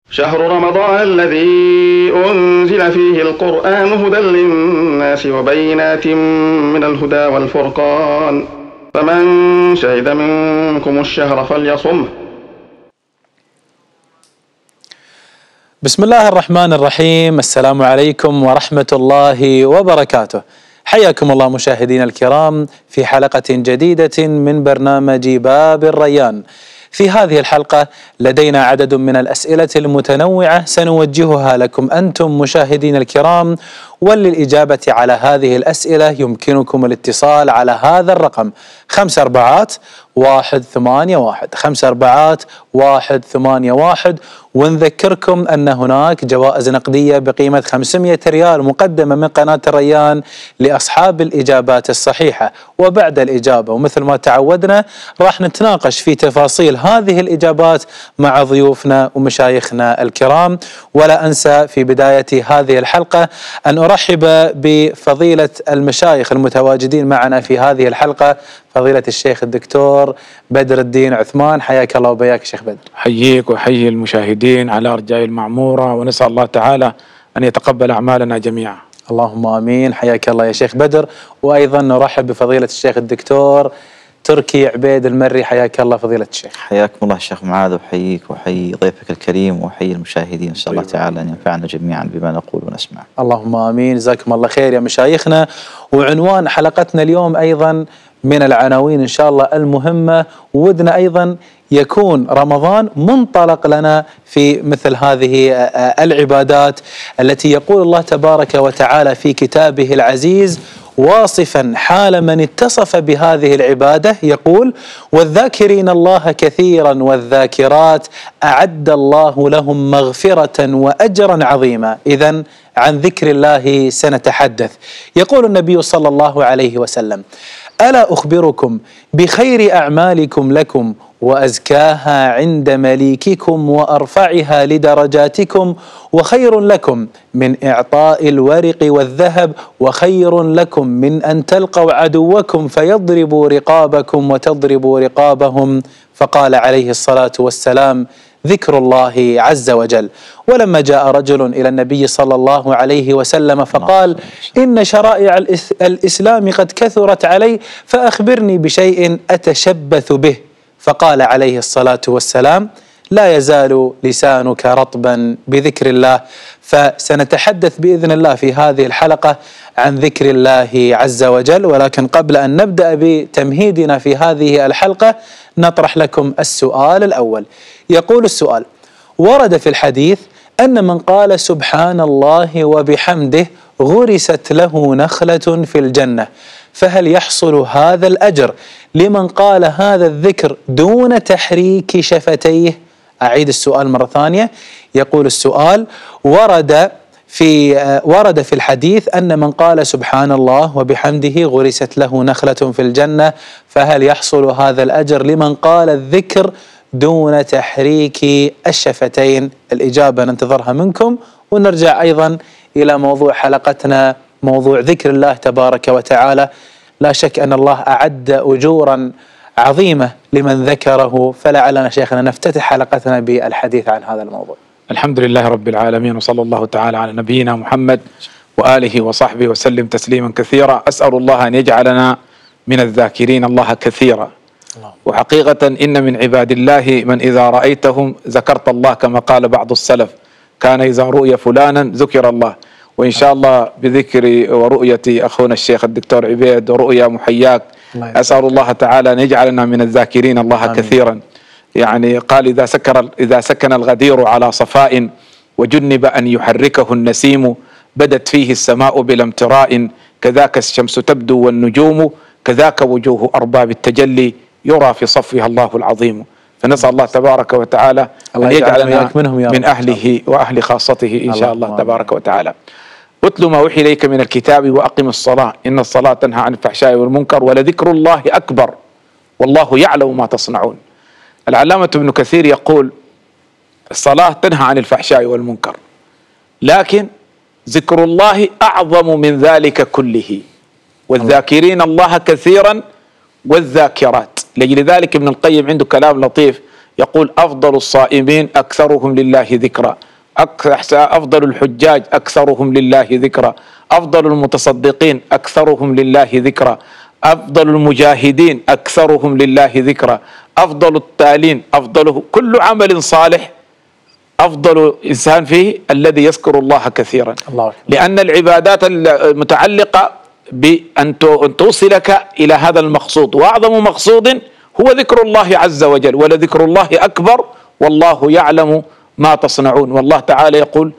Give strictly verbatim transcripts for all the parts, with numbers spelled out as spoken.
شهر رمضان الذي أنزل فيه القرآن هدى للناس وبينات من الهدى والفرقان، فمن شهد منكم الشهر فليصمه. بسم الله الرحمن الرحيم. السلام عليكم ورحمة الله وبركاته. حياكم الله مشاهدينا الكرام في حلقة جديدة من برنامج باب الريان. في هذه الحلقة لدينا عدد من الأسئلة المتنوعة سنوجهها لكم أنتم مشاهدين الكرام، وللإجابة على هذه الأسئلة يمكنكم الاتصال على هذا الرقم خمس أربعات واحد ثمانية واحد خمس أربعات واحد ثمانية واحد. ونذكركم أن هناك جوائز نقدية بقيمة خمسمئة ريال مقدمة من قناة الريان لأصحاب الإجابات الصحيحة. وبعد الإجابة ومثل ما تعودنا راح نتناقش في تفاصيل هذه الإجابات مع ضيوفنا ومشايخنا الكرام. ولا أنسى في بداية هذه الحلقة أن أرحب بفضيلة المشايخ المتواجدين معنا في هذه الحلقة، فضيلة الشيخ الدكتور بدر الدين عثمان. حياك الله وبياك شيخ بدر. حييك وحيي المشاهدين على أرجاء المعمورة، ونسأل الله تعالى أن يتقبل أعمالنا جميعا. اللهم آمين. حياك الله يا شيخ بدر. وأيضا نرحب بفضيلة الشيخ الدكتور تركي عبيد المري. حياك الله فضيلة الشيخ. حياكم الله الشيخ معاذ، وحييك وحيي ضيفك الكريم وحيي المشاهدين. نسأل الله تعالى أن ينفعنا جميعا بما نقول ونسمع. اللهم آمين. جزاكم الله خير يا مشايخنا. وعنوان حلقتنا اليوم أيضا من العناوين إن شاء الله المهمة، ودنا أيضا يكون رمضان منطلق لنا في مثل هذه العبادات التي يقول الله تبارك وتعالى في كتابه العزيز واصفا حال من اتصف بهذه العبادة، يقول: والذاكرين الله كثيرا والذاكرات أعد الله لهم مغفرة وأجرا عظيما. إذن عن ذكر الله سنتحدث. يقول النبي صلى الله عليه وسلم: ألا أخبركم بخير أعمالكم لكم وأزكاها عند مليككم وأرفعها لدرجاتكم، وخير لكم من إعطاء الورق والذهب، وخير لكم من أن تلقوا عدوكم فيضربوا رقابكم وتضربوا رقابهم. فقال عليه الصلاة والسلام: ذكر الله عز وجل. ولما جاء رجل إلى النبي صلى الله عليه وسلم فقال: إن شرائع الإسلام قد كثرت علي، فأخبرني بشيء أتشبث به. فقال عليه الصلاة والسلام: لا يزال لسانك رطبا بذكر الله. فسنتحدث بإذن الله في هذه الحلقة عن ذكر الله عز وجل. ولكن قبل أن نبدأ بتمهيدنا في هذه الحلقة نطرح لكم السؤال الأول. يقول السؤال: ورد في الحديث أن من قال سبحان الله وبحمده غرست له نخلة في الجنة، فهل يحصل هذا الأجر لمن قال هذا الذكر دون تحريك شفتيه؟ أعيد السؤال مرة ثانية. يقول السؤال: ورد في ورد في الحديث أن من قال سبحان الله وبحمده غرست له نخلة في الجنة، فهل يحصل هذا الأجر لمن قال الذكر دون تحريك الشفتين؟ الإجابة ننتظرها منكم. ونرجع أيضا إلى موضوع حلقتنا، موضوع ذكر الله تبارك وتعالى. لا شك أن الله أعد أجورا عظيمة لمن ذكره، فلعلنا شيخنا نفتتح حلقتنا بالحديث عن هذا الموضوع. الحمد لله رب العالمين، وصلى الله تعالى على نبينا محمد وآله وصحبه وسلم تسليما كثيرا. أسأل الله أن يجعلنا من الذاكرين الله كثيرا. الله. وحقيقة إن من عباد الله من إذا رأيتهم ذكرت الله، كما قال بعض السلف: كان إذا رؤي فلانا ذكر الله. وإن شاء الله بذكر ورؤية أخونا الشيخ الدكتور عبيد ورؤيا محياك، أسأل الله تعالى أن يجعلنا من الذاكرين الله آمين. كثيرا. يعني قال: إذا سكر إذا سكن الغدير على صفاء وجنب أن يحركه النسيم، بدت فيه السماء بلا امتراء، كذاك الشمس تبدو والنجوم، كذاك وجوه أرباب التجلي يرى في صفها الله العظيم. فنسأل الله تبارك وتعالى أن يجعلنا من أهله وأهل خاصته إن شاء الله تبارك وتعالى. اتل ما وحي إليك من الكتاب وأقم الصلاة إن الصلاة تنهى عن الفحشاء والمنكر ولذكر الله أكبر والله يعلم ما تصنعون. العلامة ابن كثير يقول: الصلاة تنهى عن الفحشاء والمنكر، لكن ذكر الله أعظم من ذلك كله، والذاكرين الله كثيرا والذاكرات. لأجل ذلك ابن القيم عنده كلام لطيف يقول أفضل الصائمين أكثرهم لله ذكرا، أفضل الحجاج أكثرهم لله ذكرا، أفضل المتصدقين أكثرهم لله ذكرا، أفضل المجاهدين أكثرهم لله ذكرا، أفضل التالين، أفضل كل عمل صالح أفضل إنسان فيه الذي يذكر الله كثيرا. الله. لأن العبادات المتعلقة بأن توصلك إلى هذا المقصود، وأعظم مقصود هو ذكر الله عز وجل، ولذكر الله أكبر والله يعلم ما تصنعون. والله تعالى يقول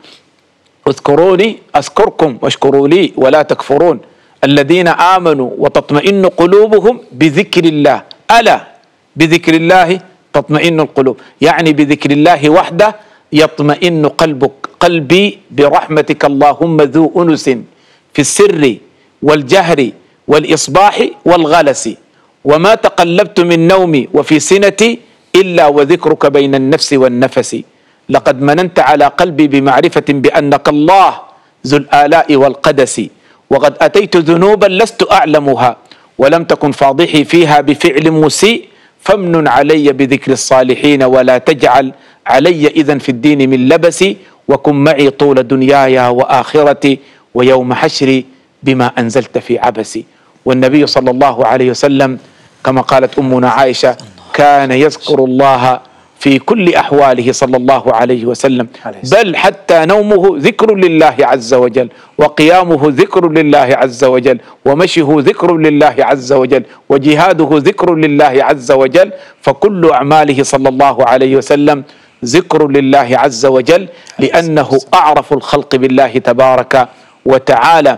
اذكروني أذكركم واشكروا لي ولا تكفرون الذين آمنوا وتطمئن قلوبهم بذكر الله، ألا بذكر الله تطمئن القلوب، يعني بذكر الله وحده يطمئن قلبك. قلبي برحمتك اللهم ذو أنس في السر والجهر والإصباح والغلس، وما تقلبت من نومي وفي سنتي إلا وذكرك بين النفس والنفس، لقد مننت على قلبي بمعرفة بأنك الله ذو الآلاء والقدس، وقد أتيت ذنوبا لست أعلمها ولم تكن فاضحي فيها بفعل مسيء، فامنن علي بذكر الصالحين ولا تجعل علي إذن في الدين من لبسي، وكن معي طول دنياي وآخرتي ويوم حشري بما أنزلت في عبسي. والنبي صلى الله عليه وسلم كما قالت أمنا عائشة كان يذكر الله في كل أحواله صلى الله عليه وسلم، بل حتى نومه ذكر لله عز وجل، وقيامه ذكر لله عز وجل، ومشيه ذكر لله عز وجل، وجهاده ذكر لله عز وجل، فكل أعماله صلى الله عليه وسلم ذكر لله عز وجل، لأنه أعرف الخلق بالله تبارك وتعالى.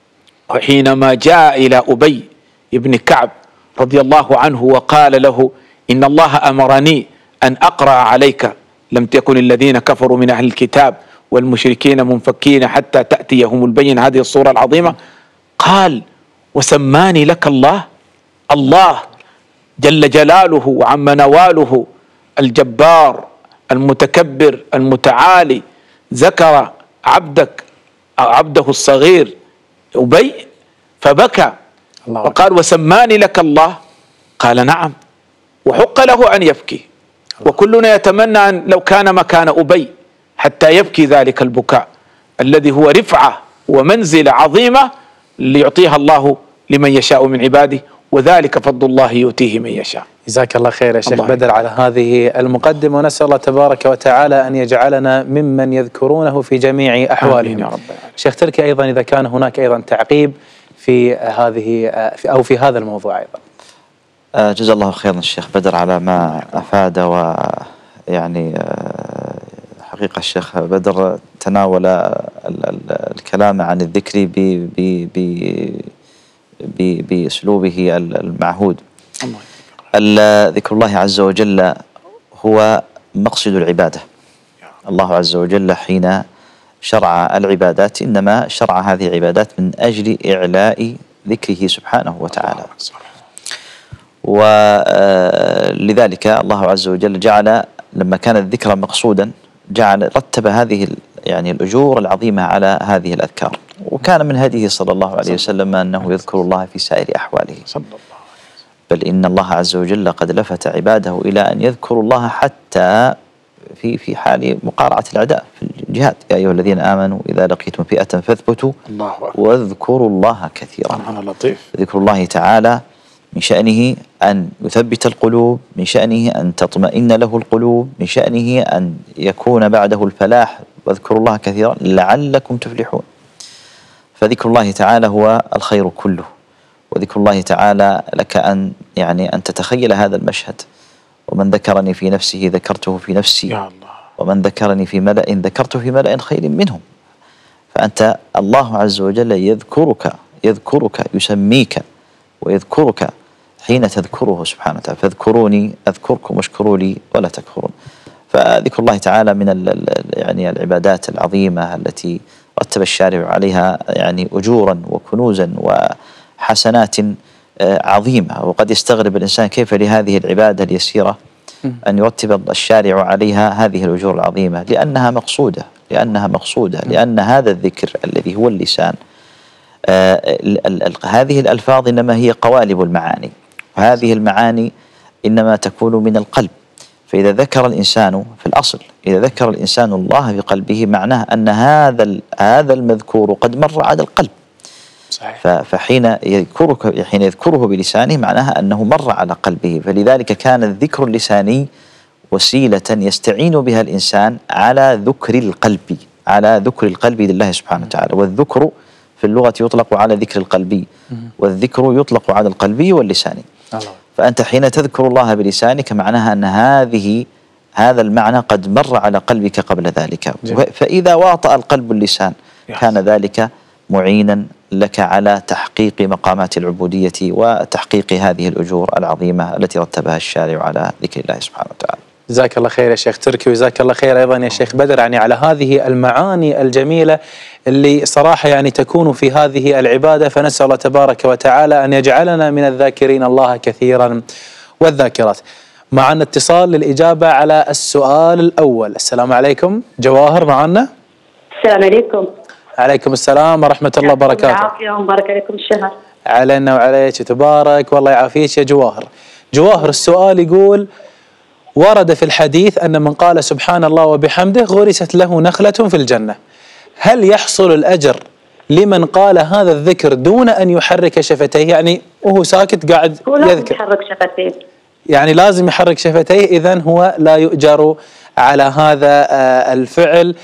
وحينما جاء إلى أبي بن كعب رضي الله عنه وقال له إن الله أمرني أن أقرأ عليك لم تكن الذين كفروا من أهل الكتاب والمشركين منفكين حتى تأتيهم البين، هذه الصورة العظيمة، قال وسماني لك الله، الله جل جلاله وعم نواله الجبار المتكبر المتعالي ذكر عبدك أو عبده الصغير أبي فبكى وقال وسماني لك الله، قال نعم، وحق له أن يبكي، وكلنا يتمنى أن لو كان مكان أبي حتى يبكي ذلك البكاء الذي هو رفعة ومنزلة عظيمة ليعطيها الله لمن يشاء من عباده، وذلك فضل الله يؤتيه من يشاء. جزاك الله خير يا شيخ بدر على هذه المقدمة، ونسأل الله تبارك وتعالى أن يجعلنا ممن يذكرونه في جميع أحوالهم يا رب. شيخ تركي أيضا إذا كان هناك أيضا تعقيب في هذه أو في هذا الموضوع أيضا. جزا الله خيرا الشيخ بدر على ما أفاد، ويعني حقيقة الشيخ بدر تناول الكلام عن الذكر بأسلوبه المعهود. ذكر الله عز وجل هو مقصد العبادة. الله عز وجل حين شرع العبادات إنما شرع هذه العبادات من أجل إعلاء ذكره سبحانه وتعالى، ولذلك الله عز وجل جعل لما كان الذكر مقصودا جعل رتب هذه يعني الأجور العظيمة على هذه الأذكار. وكان من هديه صلى الله عليه وسلم أنه يذكر الله في سائر أحواله، بل إن الله عز وجل قد لفت عباده إلى أن يذكروا الله حتى في في حال مقارعة الأعداء في الجهاد. يا أيها الذين آمنوا إذا لقيتم فئة فاثبتوا واذكروا الله كثيرا. ذكر الله تعالى من شأنه أن يثبت القلوب، من شأنه أن تطمئن له القلوب، من شأنه أن يكون بعده الفلاح. واذكروا الله كثيرا لعلكم تفلحون. فذكر الله تعالى هو الخير كله، وذكر الله تعالى لك أن يعني أن تتخيل هذا المشهد، ومن ذكرني في نفسه ذكرته في نفسي يا الله، ومن ذكرني في ملأ ذكرته في ملأ خير منهم. فأنت الله عز وجل يذكرك يذكرك يسميك ويذكرك حين تذكره سبحانه وتعالى. فاذكروني أذكركم واشكروا لي ولا تكفرون. فذكر الله تعالى من يعني العبادات العظيمة التي رتب الشارع عليها يعني أجورا وكنوزا وحسنات عظيمة. وقد يستغرب الإنسان كيف لهذه العبادة اليسيرة أن يرتب الشارع عليها هذه الأجور العظيمة، لأنها مقصودة لأنها مقصودة لأن هذا الذكر الذي هو اللسان، هذه الألفاظ إنما هي قوالب المعاني، وهذه المعاني إنما تكون من القلب. فإذا ذكر الإنسان في الأصل إذا ذكر الإنسان الله بقلبه معناه أن هذا هذا المذكور قد مر على القلب. صحيح. فحين يذكرك حين يذكره بلسانه معناها أنه مر على قلبه. فلذلك كان الذكر اللساني وسيلة يستعين بها الإنسان على ذكر القلب على ذكر القلب لله سبحانه وتعالى. والذكر في اللغة يطلق على ذكر القلبي، والذكر يطلق على القلبي واللساني. الله. فأنت حين تذكر الله بلسانك معناها أن هذه هذا المعنى قد مر على قلبك قبل ذلك. جميل. فإذا واطأ القلب اللسان كان ذلك معينا لك على تحقيق مقامات العبودية وتحقيق هذه الأجور العظيمة التي رتبها الشارع على ذكر الله سبحانه وتعالى. جزاك الله خير يا شيخ تركي، وجزاك الله خير أيضا يا شيخ بدر يعني على هذه المعاني الجميلة اللي صراحة يعني تكون في هذه العبادة. فنسأل الله تبارك وتعالى أن يجعلنا من الذاكرين الله كثيرا والذاكرات. معنا اتصال للإجابة على السؤال الأول. السلام عليكم. جواهر معنا. السلام عليكم. عليكم السلام ورحمة الله وبركاته. العافية ومبارك عليكم الشهر. علينا وعليك تبارك والله يعافيك يا جواهر. جواهر السؤال يقول: ورد في الحديث أن من قال سبحان الله وبحمده غرست له نخلة في الجنة، هل يحصل الأجر لمن قال هذا الذكر دون أن يحرك شفتيه؟ يعني وهو ساكت قاعد هو لازم يذكر يحرك شفتيه، يعني لازم يحرك شفتيه، إذن هو لا يؤجر على هذا الفعل.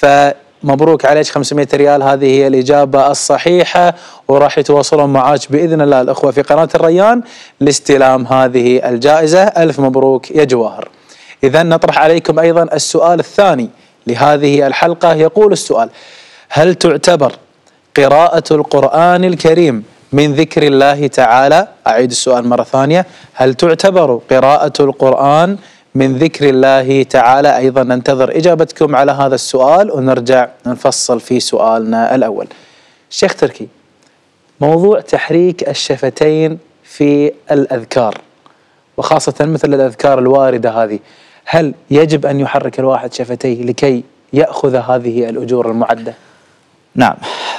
فمبروك عليك خمسمائة ريال، هذه هي الإجابة الصحيحة، وراح يتواصلون معاك بإذن الله الأخوة في قناة الريان لاستلام هذه الجائزة. ألف مبروك يا جواهر. إذن نطرح عليكم أيضا السؤال الثاني لهذه الحلقة. يقول السؤال: هل تعتبر قراءة القرآن الكريم من ذكر الله تعالى؟ أعيد السؤال مرة ثانية: هل تعتبر قراءة القرآن من ذكر الله تعالى؟ أيضا ننتظر إجابتكم على هذا السؤال ونرجع نفصل في سؤالنا الأول. شيخ تركي، موضوع تحريك الشفتين في الأذكار وخاصة مثل الأذكار الواردة هذه، هل يجب أن يحرك الواحد شفتيه لكي يأخذ هذه الأجور المعدة؟ نعم،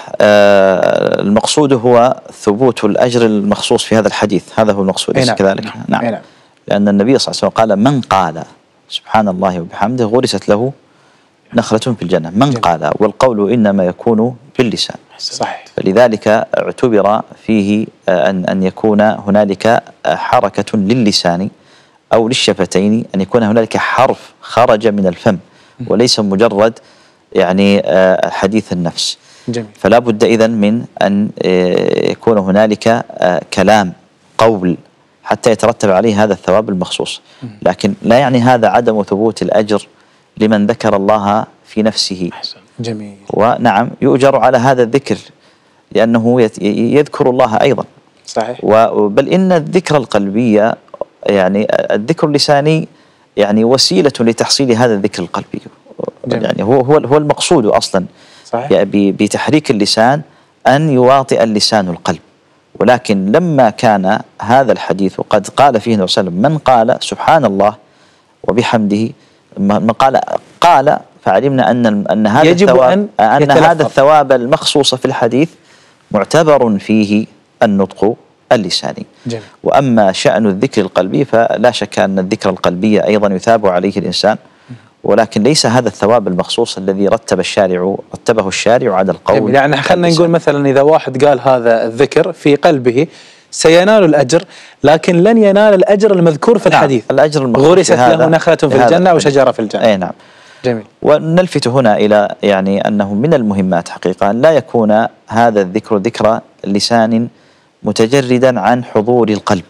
آه المقصود هو ثبوت الأجر المخصوص في هذا الحديث، هذا هو المقصود. نعم. كذلك. نعم. نعم. نعم. لأن النبي صلى الله عليه وسلم قال: من قال سبحان الله وبحمده غرست له نخلة في الجنة. من جميل. قال، والقول إنما يكون باللسان. صحيح. فلذلك اعتبر فيه أن أن يكون هنالك حركة للسان أو للشفتين، أن يكون هنالك حرف خرج من الفم وليس مجرد يعني حديث النفس. جميل. فلا بد إذن من أن يكون هنالك كلام قول حتى يترتب عليه هذا الثواب المخصوص. لكن لا يعني هذا عدم ثبوت الأجر لمن ذكر الله في نفسه. جميل. ونعم يؤجر على هذا الذكر لأنه يذكر الله أيضا. صحيح. بل إن الذكر القلبي يعني الذكر اللساني يعني وسيلة لتحصيل هذا الذكر القلبي. جميل. يعني هو هو هو المقصود أصلا. صحيح. يعني بتحريك اللسان أن يواطئ اللسان القلب. ولكن لما كان هذا الحديث وقد قال فيه النبي صلى الله عليه وسلم: من قال سبحان الله وبحمده، من قال قال فعلمنا أن أن هذا يجب الثواب أن, أن هذا الثواب المخصوص في الحديث معتبر فيه النطق اللساني. جميل. وأما شأن الذكر القلبي فلا شك أن الذكر القلبي أيضا يثاب عليه الإنسان، ولكن ليس هذا الثواب المخصوص الذي رتب الشارع رتبه الشارع على القول. يعني خلينا نقول مثلا إذا واحد قال هذا الذكر في قلبه سينال الأجر، لكن لن ينال الأجر المذكور في الحديث. نعم. الأجر المخصوص غرست له نخلة في الجنة وشجرة في الجنة. أي نعم. جميل. ونلفت هنا إلى يعني أنه من المهمات حقيقة أن لا يكون هذا الذكر ذكر لسان متجردا عن حضور القلب،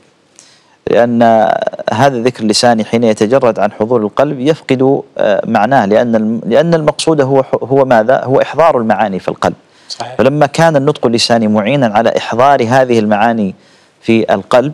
لأن هذا الذكر اللساني حين يتجرد عن حضور القلب يفقد معناه، لأن لأن المقصود هو هو ماذا؟ هو إحضار المعاني في القلب. صحيح. فلما كان النطق اللساني معينا على إحضار هذه المعاني في القلب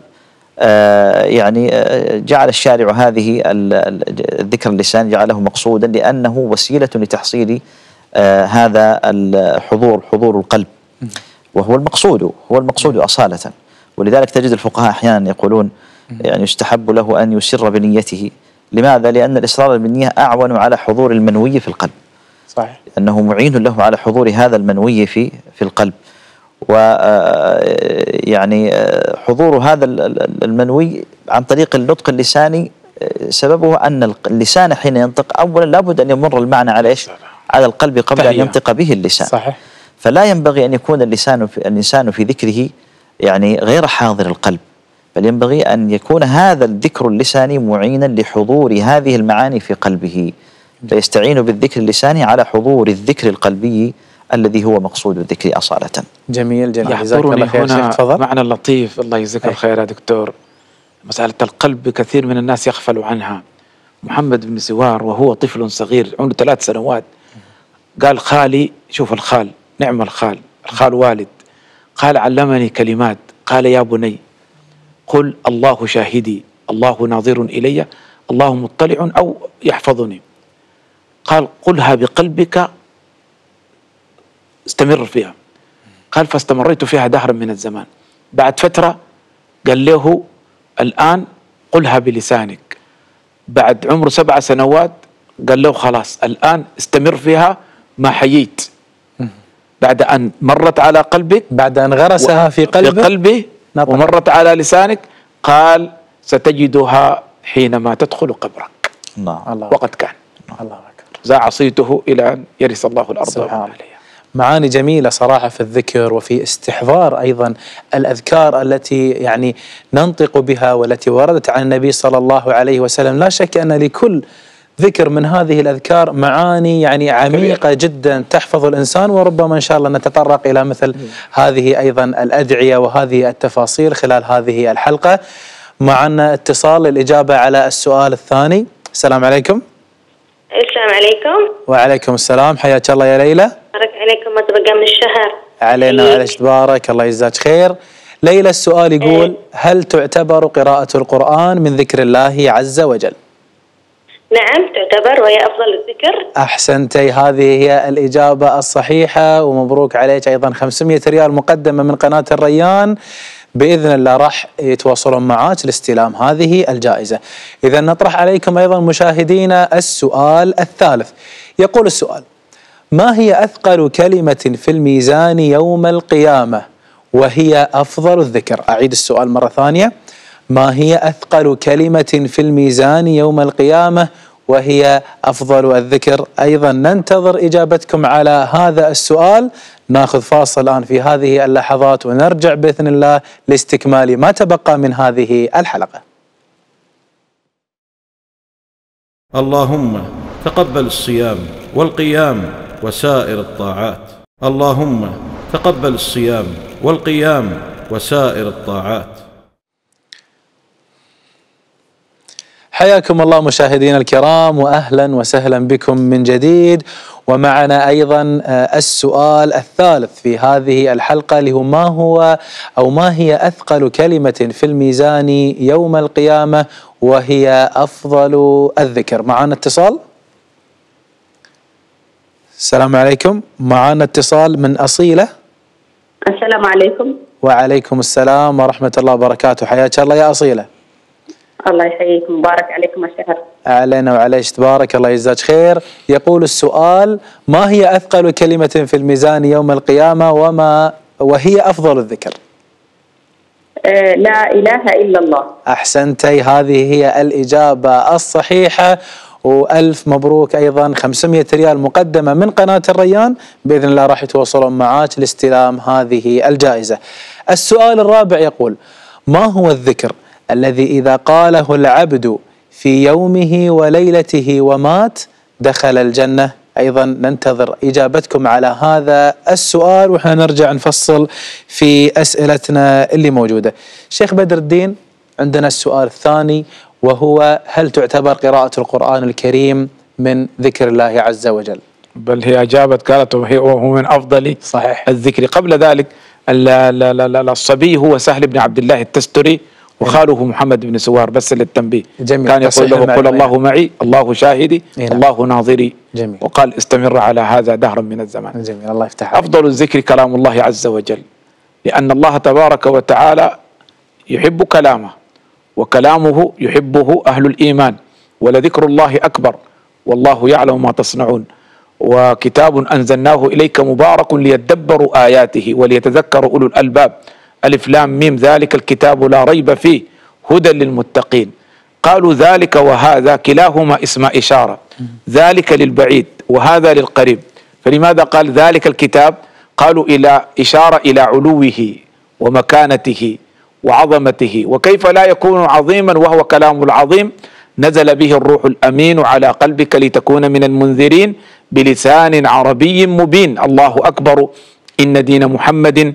يعني جعل الشارع هذه الذكر اللساني جعله مقصودا لأنه وسيلة لتحصيل هذا الحضور حضور القلب، وهو المقصود هو المقصود أصالة. ولذلك تجد الفقهاء أحيانا يقولون يعني يستحب له أن يسر بنيته. لماذا؟ لأن الإصرار بالنية أعون على حضور المنوي في القلب. صحيح. أنه معين له على حضور هذا المنوي في في القلب. ويعني حضور هذا المنوي عن طريق النطق اللساني سببه أن اللسان حين ينطق أولا لابد أن يمر المعنى على إيش؟ على القلب قبل أن ينطق به اللسان. صحيح. فلا ينبغي أن يكون اللسان في الإنسان في ذكره يعني غير حاضر القلب، بل ينبغي أن يكون هذا الذكر اللساني معينا لحضور هذه المعاني في قلبه، فيستعين بالذكر اللساني على حضور الذكر القلبي الذي هو مقصود الذكر أصالة. جميل جميل، جزاك الله يحضرني خير شيخ. هنا تفضل. معنى لطيف، الله يجزيك الخير يا دكتور. مسألة القلب كثير من الناس يغفلوا عنها. محمد بن سوار وهو طفل صغير عمره ثلاث سنوات قال خالي، شوف الخال، نعم الخال، الخال والد، قال علمني كلمات، قال يا بني قل الله شاهدي، الله ناظر إلي، الله مطلع أو يحفظني. قال قلها بقلبك استمر فيها. قال فاستمريت فيها دهرا من الزمان. بعد فترة قال له الآن قلها بلسانك. بعد عمره سبع سنوات قال له خلاص الآن استمر فيها ما حييت. بعد أن مرت على قلبك، بعد أن غرسها في قلبه, في قلبه ومرت على لسانك، قال ستجدها حينما تدخل قبرك. الله. وقد كان. الله أكبر. ذا عصيته إلى أن يرث الله الأرض ومن عليها. معاني جميلة صراحة في الذكر وفي استحضار أيضا الأذكار التي يعني ننطق بها والتي وردت عن النبي صلى الله عليه وسلم. لا شك أن لكل ذكر من هذه الأذكار معاني يعني عميقة جدا تحفظ الإنسان، وربما إن شاء الله نتطرق إلى مثل هذه أيضا الأدعية وهذه التفاصيل خلال هذه الحلقة. معنا اتصال للإجابة على السؤال الثاني. السلام عليكم. السلام عليكم. وعليكم السلام، حياك الله يا ليلى. بارك عليكم ما تبقى من الشهر. علينا وعليك تبارك، الله يجزاك خير. ليلى السؤال يقول: هل تعتبر قراءة القرآن من ذكر الله عز وجل؟ نعم تعتبر، وهي أفضل الذكر. أحسنتي، هذه هي الإجابة الصحيحة، ومبروك عليك أيضا خمسمئة ريال مقدمة من قناة الريان. بإذن الله راح يتواصلون معاك لاستلام هذه الجائزة. إذا نطرح عليكم أيضا مشاهدينا السؤال الثالث. يقول السؤال: ما هي أثقل كلمة في الميزان يوم القيامة وهي أفضل الذكر؟ أعيد السؤال مرة ثانية: ما هي أثقل كلمة في الميزان يوم القيامة وهي أفضل الذكر؟ أيضا ننتظر إجابتكم على هذا السؤال. ناخذ فاصل الآن في هذه اللحظات ونرجع بإذن الله لاستكمال ما تبقى من هذه الحلقة. اللهم تقبل الصيام والقيام وسائر الطاعات. اللهم تقبل الصيام والقيام وسائر الطاعات. حياكم الله مشاهدينا الكرام، وأهلا وسهلا بكم من جديد. ومعنا أيضا السؤال الثالث في هذه الحلقة، اللي هو ما هو أو ما هي أثقل كلمة في الميزان يوم القيامة وهي أفضل الذكر. معنا اتصال. السلام عليكم، معنا اتصال من أصيلة. السلام عليكم. وعليكم السلام ورحمة الله وبركاته، حياك الله يا أصيلة. الله يحييكم، مبارك عليكم الشهر. علينا وعليك تبارك، الله يجزاك خير. يقول السؤال: ما هي أثقل كلمة في الميزان يوم القيامة وما وهي أفضل الذكر؟ آه لا إله إلا الله. أحسنتي، هذه هي الإجابة الصحيحة، وألف مبروك أيضا خمسمئة ريال مقدمة من قناة الريان. بإذن الله راح يتواصلون معاك لاستلام هذه الجائزة. السؤال الرابع يقول: ما هو الذكر الذي إذا قاله العبد في يومه وليلته ومات دخل الجنة؟ أيضا ننتظر إجابتكم على هذا السؤال، وإحنا نرجع نفصل في أسئلتنا اللي موجودة. شيخ بدر الدين، عندنا السؤال الثاني، وهو: هل تعتبر قراءة القرآن الكريم من ذكر الله عز وجل؟ بل هي أجابت قالت وهو من أفضل صحيح الذكر. قبل ذلك الصبي هو سهل بن عبد الله التستري، وخاله محمد بن سوار، بس للتنبيه. جميل. كان يقول له: قل الله معي، الله شاهدي، إيه الله ناظري. جميل. وقال استمر على هذا دهرا من الزمان. جميل، الله يفتح عليك. أفضل الذكر كلام الله عز وجل، لأن الله تبارك وتعالى يحب كلامه، وكلامه يحبه أهل الإيمان، ولذكر الله أكبر، والله يعلم ما تصنعون. وكتاب أنزلناه إليك مبارك ليدبروا آياته وليتذكروا أولو الألباب. ألف لام ميم ذلك الكتاب لا ريب فيه هدى للمتقين قالوا ذلك وهذا كلاهما اسم إشارة، ذلك للبعيد وهذا للقريب. فلماذا قال ذلك الكتاب؟ قالوا إلى إشارة إلى علوه ومكانته وعظمته، وكيف لا يكون عظيما وهو كلام العظيم؟ نزل به الروح الأمين على قلبك لتكون من المنذرين بلسان عربي مبين. الله أكبر، إن دين محمد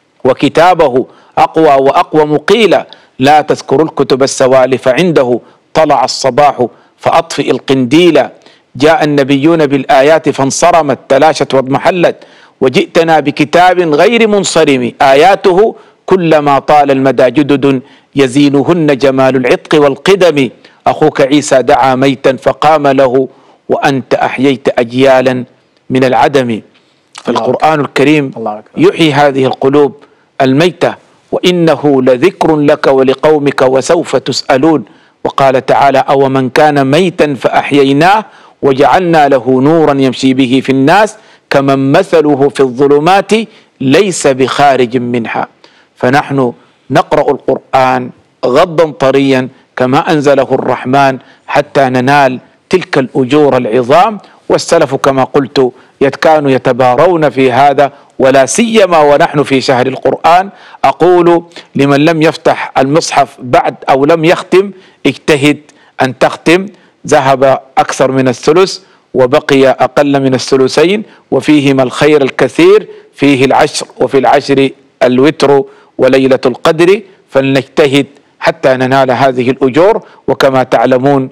وكتابه أقوى وأقوم، قيل لا تذكروا الكتب السوالف عنده طلع الصباح فأطفئ القنديل. جاء النبيون بالآيات فانصرمت تلاشت واضمحلت، وجئتنا بكتاب غير منصرم آياته كلما طال المدى جدد يزينهن جمال العتق والقدم. أخوك عيسى دعا ميتا فقام له وأنت أحييت أجيالا من العدم. فالقرآن الكريم يحيي هذه القلوب الميتة، وإنه لذكر لك ولقومك وسوف تسألون. وقال تعالى أو من كان ميتا فأحييناه وجعلنا له نورا يمشي به في الناس كمن مثله في الظلمات ليس بخارج منها. فنحن نقرأ القرآن غضا طريا كما أنزله الرحمن حتى ننال تلك الأجور العظام. والسلف كما قلت كانوا يتبارون في هذا، ولا سيما ونحن في شهر القرآن. أقول لمن لم يفتح المصحف بعد أو لم يختم اجتهد أن تختم، ذهب أكثر من الثلث وبقي أقل من الثلثين، وفيهما الخير الكثير، فيه العشر وفي العشر الوتر وليلة القدر، فلنجتهد حتى ننال هذه الأجور. وكما تعلمون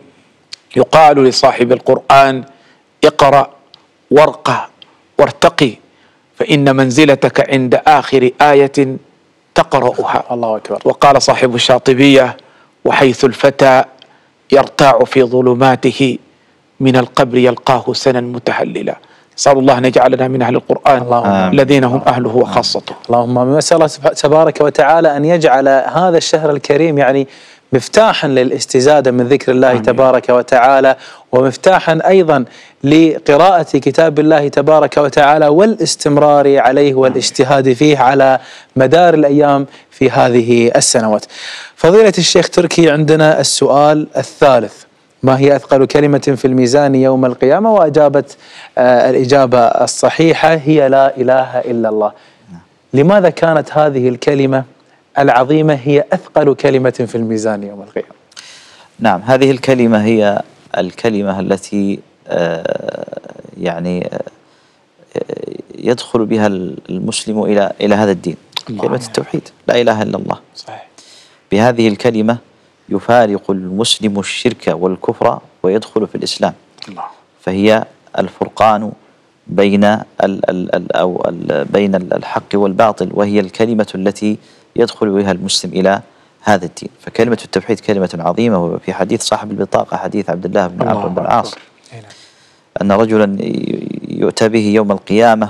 يقال لصاحب القرآن اقرأ وارقى وارتقي، فإن منزلتك عند آخر آية تقرأها. الله أكبر. وقال صاحب الشاطبية وحيث الفتى يرتاع في ظلماته من القبر يلقاه سنا متهللا. نسأل الله أن يجعلنا من أهل القرآن الذين هم أهله وخاصته. اللهم نسأل الله تبارك وتعالى أن يجعل هذا الشهر الكريم يعني مفتاحا للاستزادة من ذكر الله آمين. تبارك وتعالى، ومفتاحا أيضا لقراءة كتاب الله تبارك وتعالى والاستمرار عليه والاجتهاد فيه على مدار الأيام في هذه السنوات. فضيلة الشيخ تركي، عندنا السؤال الثالث: ما هي أثقل كلمة في الميزان يوم القيامة؟ وأجابت آه الإجابة الصحيحة هي لا إله إلا الله. لماذا كانت هذه الكلمة العظيمة هي أثقل كلمة في الميزان يوم القيامة؟ نعم، هذه الكلمة هي الكلمة التي آه يعني آه يدخل بها المسلم إلى إلى هذا الدين، كلمة التوحيد، لا إله إلا الله. صحيح. بهذه الكلمة يفارق المسلم الشرك والكفر ويدخل في الإسلام. الله. فهي الفرقان بين ال ال ال أو ال بين الحق والباطل، وهي الكلمة التي يدخل بها المسلم إلى هذا الدين. فكلمة التوحيد كلمة عظيمة. وفي حديث صاحب البطاقة، حديث عبد الله بن عمرو بن العاص، أن رجلا يؤتى به يوم القيامة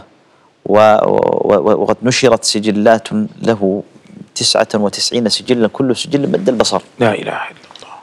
وقد نشرت سجلات له تسعة وتسعين سجلا، كل سجل مد البصر، لا إله إلا الله.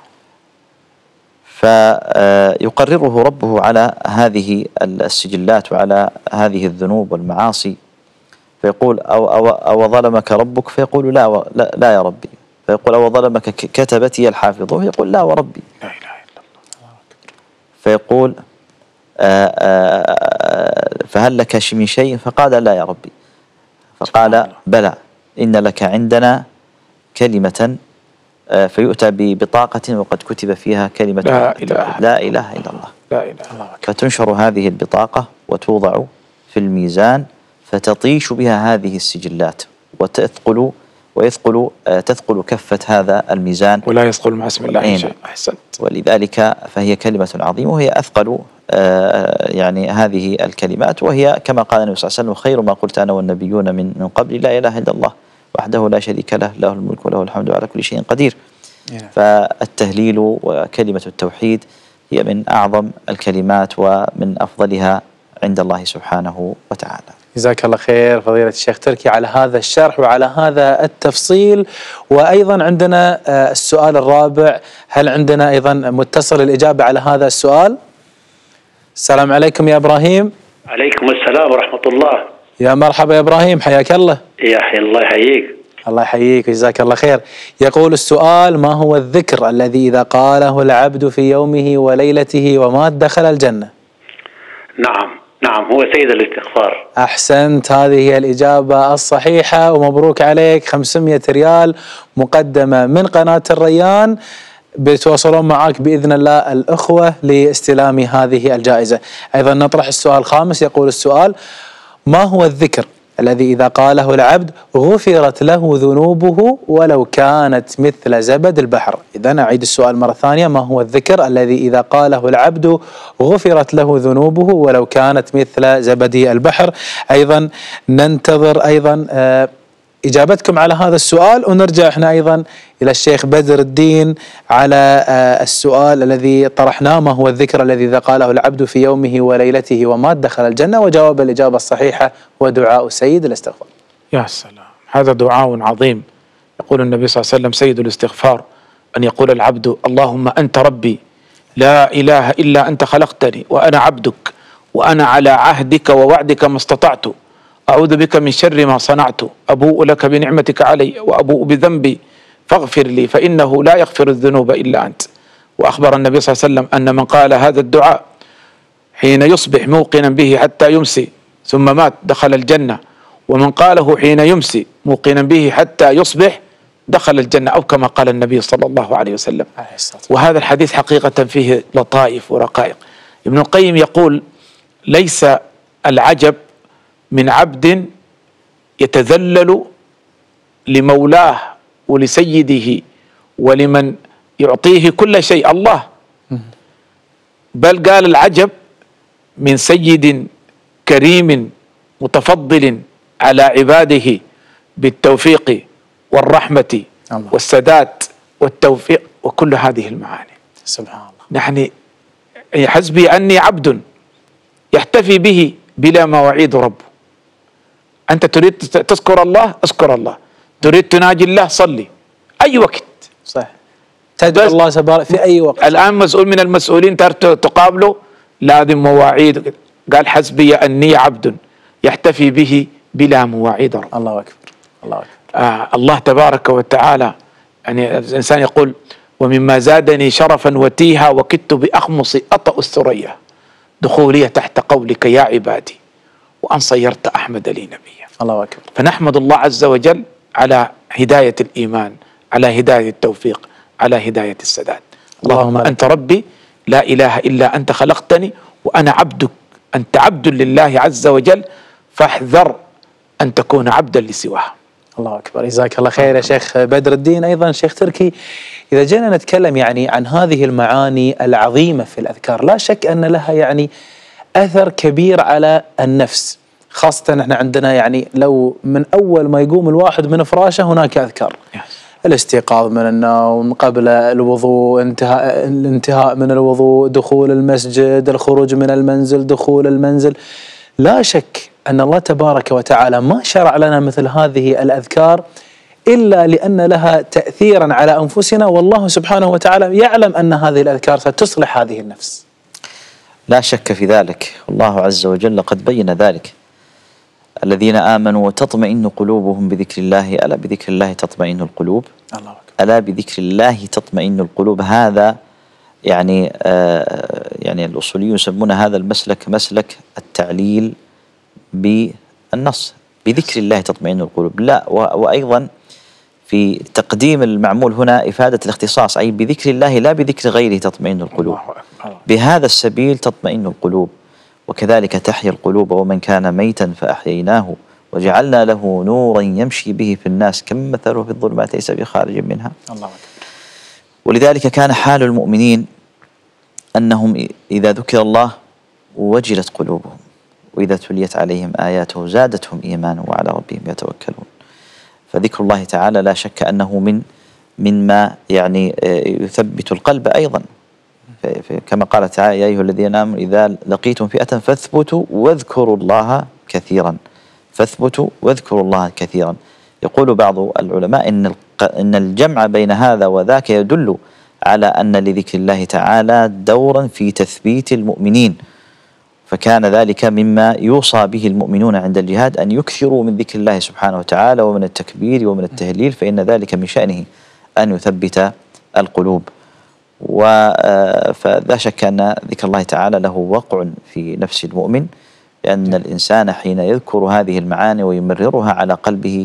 فيقرره ربه على هذه السجلات وعلى هذه الذنوب والمعاصي، فيقول أو, أو, أو ظلمك ربك؟ فيقول لا, لا, لا يا ربي. فيقول أو ظلمك كتبتي الحافظة؟ فيقول لا وربي. لا إله إلا الله. فيقول آآ آآ فهل لك من شيء؟ فقال لا يا ربي. فقال بلى، إن لك عندنا كلمة. فيؤتى ببطاقة وقد كتب فيها كلمة لا إله, لا إله إلا الله. لا إله إلا الله. فتنشر هذه البطاقة وتوضع في الميزان، فتطيش بها هذه السجلات وتثقل ويثقل تثقل كفة هذا الميزان، ولا يثقل مع اسم الله شيء. أحسنت. ولذلك فهي كلمة عظيمة، وهي أثقل يعني هذه الكلمات. وهي كما قال النبي صلى الله عليه وسلم: خير ما قلت أنا والنبيون من من قبل لا إله إلا الله وحده لا شريك له، له الملك وله الحمد وعلى كل شيء قدير. فالتهليل وكلمة التوحيد هي من أعظم الكلمات ومن أفضلها عند الله سبحانه وتعالى. جزاك الله خير فضيلة الشيخ تركي على هذا الشرح وعلى هذا التفصيل. وأيضا عندنا السؤال الرابع، هل عندنا أيضا متصل الإجابة على هذا السؤال؟ السلام عليكم يا إبراهيم. عليكم السلام ورحمة الله. يا مرحبا يا إبراهيم، حياك الله. يا حي الله يحييك. الله يحييك وجزاك الله خير. يقول السؤال: ما هو الذكر الذي إذا قاله العبد في يومه وليلته ومات دخل الجنة؟ نعم نعم هو سيد الاستغفار. أحسنت، هذه هي الإجابة الصحيحة ومبروك عليك. خمسمائة ريال مقدمة من قناة الريان، بيتواصلون معك بإذن الله الأخوة لاستلام هذه الجائزة. أيضا نطرح السؤال الخامس. يقول السؤال: ما هو الذكر الذي إذا قاله العبد غفرت له ذنوبه ولو كانت مثل زبد البحر؟ إذن أعيد السؤال مرة ثانية: ما هو الذكر الذي إذا قاله العبد غفرت له ذنوبه ولو كانت مثل زبد البحر؟ أيضا ننتظر أيضا آه إجابتكم على هذا السؤال، ونرجع احنا أيضا إلى الشيخ بدر الدين على آه السؤال الذي طرحناه: ما هو الذكر الذي إذا قاله العبد في يومه وليلته ومات دخل الجنة؟ وجواب الإجابة الصحيحة ودعاء سيد الاستغفار. يا سلام، هذا دعاء عظيم. يقول النبي صلى الله عليه وسلم: سيد الاستغفار أن يقول العبد: اللهم أنت ربي لا إله إلا أنت خلقتني وأنا عبدك وأنا على عهدك ووعدك ما استطعت، أعوذ بك من شر ما صنعت، أبوء لك بنعمتك علي وأبوء بذنبي فاغفر لي فإنه لا يغفر الذنوب إلا أنت. وأخبر النبي صلى الله عليه وسلم أن من قال هذا الدعاء حين يصبح موقنا به حتى يمسي ثم مات دخل الجنة، ومن قاله حين يمسي موقنا به حتى يصبح دخل الجنة، أو كما قال النبي صلى الله عليه وسلم. وهذا الحديث حقيقة فيه لطائف ورقائق. ابن القيم يقول: ليس العجب من عبد يتذلل لمولاه ولسيده ولمن يعطيه كل شيء الله، بل قال العجب من سيد كريم متفضل على عباده بالتوفيق والرحمة الله. والسداد والتوفيق وكل هذه المعاني. سبحان الله. نحن حسبي أني عبد يحتفي به بلا مواعيد ربه. أنت تريد تذكر الله، اذكر الله. تريد تناجي الله، صلي أي وقت. صح، تدعو الله تبارك في أي وقت. الآن مسؤول من المسؤولين تقابله لازم مواعيد. قال: حسبي أني عبد يحتفي به بلا مواعيد رب. الله أكبر، الله أكبر. آه الله تبارك وتعالى، يعني الإنسان يقول: ومما زادني شرفا وتيها وكدت بأخمص أطأ الثريا دخولي تحت قولك يا عبادي وأن صيرت أحمد لي نبيا. الله أكبر. فنحمد الله عز وجل على هداية الإيمان، على هداية التوفيق، على هداية السداد. اللهم أنت ربي لا إله إلا أنت خلقتني وأنا عبدك، أنت عبد لله عز وجل فاحذر أن تكون عبدا لسواه. الله أكبر، جزاك الله خير يا شيخ بدر الدين. أيضا شيخ تركي، إذا جينا نتكلم يعني عن هذه المعاني العظيمة في الأذكار، لا شك أن لها يعني أثر كبير على النفس، خاصة احنا عندنا يعني لو من أول ما يقوم الواحد من فراشه هناك أذكار. الاستيقاظ من النوم، قبل الوضوء، انتهاء الانتهاء من الوضوء، دخول المسجد، الخروج من المنزل، دخول المنزل. لا شك أن الله تبارك وتعالى ما شرع لنا مثل هذه الأذكار إلا لأن لها تأثيرا على أنفسنا، والله سبحانه وتعالى يعلم أن هذه الأذكار ستصلح هذه النفس. لا شك في ذلك، والله عز وجل قد بين ذلك: الذين آمنوا وتطمئن قلوبهم بذكر الله، ألا بذكر الله تطمئن القلوب. الله أكبر. ألا بذكر الله تطمئن القلوب. هذا يعني آه يعني الأصوليون يسمون هذا المسلك مسلك التعليل بالنص، بذكر الله تطمئن القلوب. لا، وأيضا في تقديم المعمول هنا إفادة الاختصاص، أي بذكر الله لا بذكر غيره تطمئن القلوب. بهذا السبيل تطمئن القلوب. وكذلك تحيا القلوب: ومن كان ميتا فأحييناه وجعلنا له نورا يمشي به في الناس كم مثله في الظلمات ليس بخارج منها. الله. ولذلك كان حال المؤمنين أنهم إذا ذكر الله وجلت قلوبهم، وإذا تليت عليهم آياته زادتهم إيمانا وعلى ربهم يتوكلون. فذكر الله تعالى لا شك أنه من مما يعني يثبت القلب أيضا، كما قال تعالى: يا أيها الذين آمنوا إذا لقيتم فئة فاثبتوا واذكروا الله كثيرا. فاثبتوا واذكروا الله كثيرا. يقول بعض العلماء إن إن الجمع بين هذا وذاك يدل على أن لذكر الله تعالى دورا في تثبيت المؤمنين. فكان ذلك مما يوصى به المؤمنون عند الجهاد أن يكثروا من ذكر الله سبحانه وتعالى ومن التكبير ومن التهليل، فإن ذلك من شأنه أن يثبت القلوب. فلا شك أن ذكر الله تعالى له وقع في نفس المؤمن، لأن الإنسان حين يذكر هذه المعاني ويمررها على قلبه